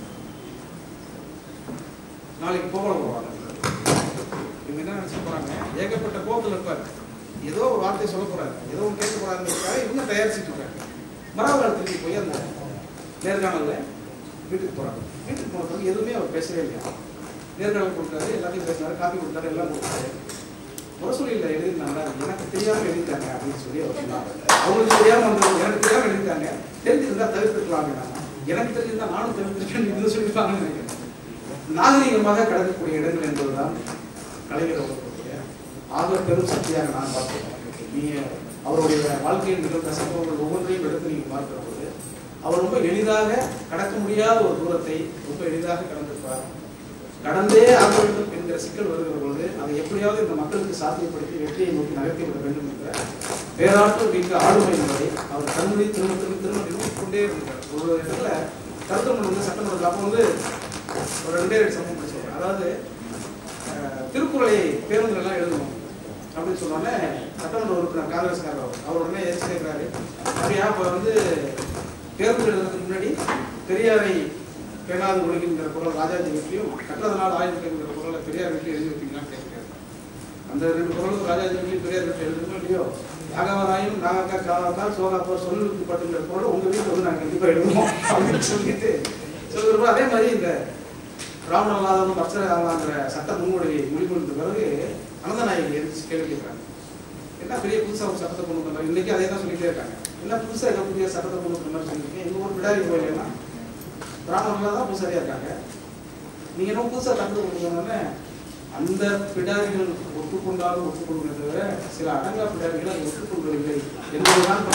நாளைக்கு போகல போவாங்க. இவங்க என்ன நினைச்சு போறாங்க, ஏகப்பட்ட கோபத்தில் இருப்பார். ஏதோ ஒரு வார்த்தை சொல்ல போறாரு, ஏதோ ஒன்று கேட்க போறாருங்கிறதுக்காக இவங்க தயாரிச்சுட்டு இருக்காங்க. மறாவது திருப்பி போய் அந்த நேர்காணல்ல வீட்டுக்கு போறாங்க. வீட்டுக்கு போன பிறகு எதுவுமே அவர் பேசவே இல்லையா. நேர்காணல் கொடுத்தாரு, எல்லாத்தையும் பேசினாரு, காப்பி கொடுத்தாரு, எல்லாம் கொடுத்தாரு. முரசொலியில் எழுதிருந்தாங்க, எனக்கு தெரியாம எழுதிட்டாங்க அப்படின்னு சொல்லி அவர் சொன்னாங்க. அவங்களுக்கு தெரியாம வந்து எனக்கு தெரியாம எழுதிட்டாங்க, தெரிஞ்சிருந்தா தவிர்த்துருக்கலாங்க. எனக்கு தெரிஞ்சிருந்தா நானும் தவிர்த்திருக்கேன் சொல்லியிருப்பாங்கன்னு நினைக்கிறேன். நாகரீகமாக கடக்கக்கூடிய இடங்கள் என்பதுதான் கலைஞர் அவர்களுடைய ஆக பெரும் சக்தியாக நான் பார்க்கிறேன். நீங்க அவருடைய வாழ்க்கையில் நிகழ்ந்த சம்பவங்கள் ஒவ்வொன்றையும் எடுத்து நீங்க பார்க்கிற போது அவர் ரொம்ப எளிதாக கடக்க முடியாத ஒரு தூரத்தை ரொம்ப எளிதாக கடந்திருப்பார். கடந்தே ஆக வேண்டும் என்கிற சிக்கல் வருகிற பொழுது அதை எப்படியாவது இந்த மக்களுக்கு சாத்தியப்படுத்தி வெற்றியை நோக்கி நகர்த்தி விட வேண்டும் என்ற பேராற்றல் மிக்க ஆளுமை என்பதை அவர் கண்மொழி திரும்ப திரும்ப திரும்ப நிரூபித்துக் கொண்டே இருந்தார். ஒரு இடத்துல கருத்தமன் வந்து சட்டமன்றத்தில் அப்போ வந்து ஒரு ரெண்டே ரெண்டு சம்பவம் படிச்சிருக்கேன். அதாவது திருக்குறளை பேருந்துல எல்லாம் எழுதணும் அப்படின்னு சொன்னோடனே சட்டமன்ற உறுப்பினர் காங்கிரஸ்காரர் அவர் உடனே எதிர்த்து கேட்கிறாரு, அப்படியா இப்போ வந்து பேருந்து எழுதுறதுக்கு முன்னாடி பெரியாரை பேணாது ஒழுகின்ற குரல் ராஜாஜி வீட்லையும் கற்றதனால் ஆயுதங்கிற குரலை பெரியார் வீட்டில் எழுதி வைப்பீங்களான்னு கேட்கிறாரு. அந்த ரெண்டு குரலும் ராஜாஜி வீட்லையும் பெரியார் வீட்டில் எழுதுமோ இல்லையோ, யாகவராயும் நாகக்கா காவக்கா சோகாப்போ சொல்லுக்கு பட்டுங்கிற குரல் உங்கள் வீட்டில் வந்து நாங்கள் கண்டிப்பாக எழுதுவோம் அப்படின்னு சொல்லிட்டு சொல்லுறப்போ, அதே மாதிரி இந்த பிராமணல்லாதவனும் பக்தராகலாங்கிற சட்ட முன்முறையை முடிவெடுத்த பிறகு அனந்தநாயகி எதிர்த்து கேள்வி கேட்கிறாங்க. என்ன பெரிய புதுசாக ஒரு சட்டத்தை கொண்டு வந்தாங்க, இன்னைக்கு அதே தான் சொல்லிட்டே இருக்காங்க. என்ன புதுசாக இருக்க புதிய சட்டத்தை கொண்டு வந்த மாதிரி சொல்லியிருக்கேன். எங்கள் ஊர் பிடாரி கோயிலெல்லாம் பிராமணர்களாக தான் பூசாரியாக இருக்காங்க, நீங்கள் என்ன புதுசாக சட்டத்தை கொண்டு வந்தோடனே அந்த பிடாரிகள் ஒப்புக்கொண்டாலும் ஒப்புக்கொள்வதை தவிர சில அடங்கா பிடாரிகளை ஒப்புக்கொள்ளவில்லை என்பதுதான்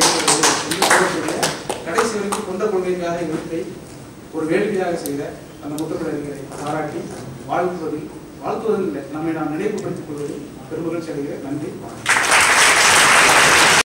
கடைசி வரைக்கும் கொண்ட கொள்கைக்காக எழுத்தை ஒரு வேடிக்கையாக செய்த அந்த முத்தப்பிடாரிகளை பாராட்டி வாழ்த்துவதில் வாழ்த்துவதில் இல்லை, நம்மை நாம் நினைவுபடுத்திக் கொள்வதில் பெருமகிழ்ச்சி அடைகிறேன். நன்றி.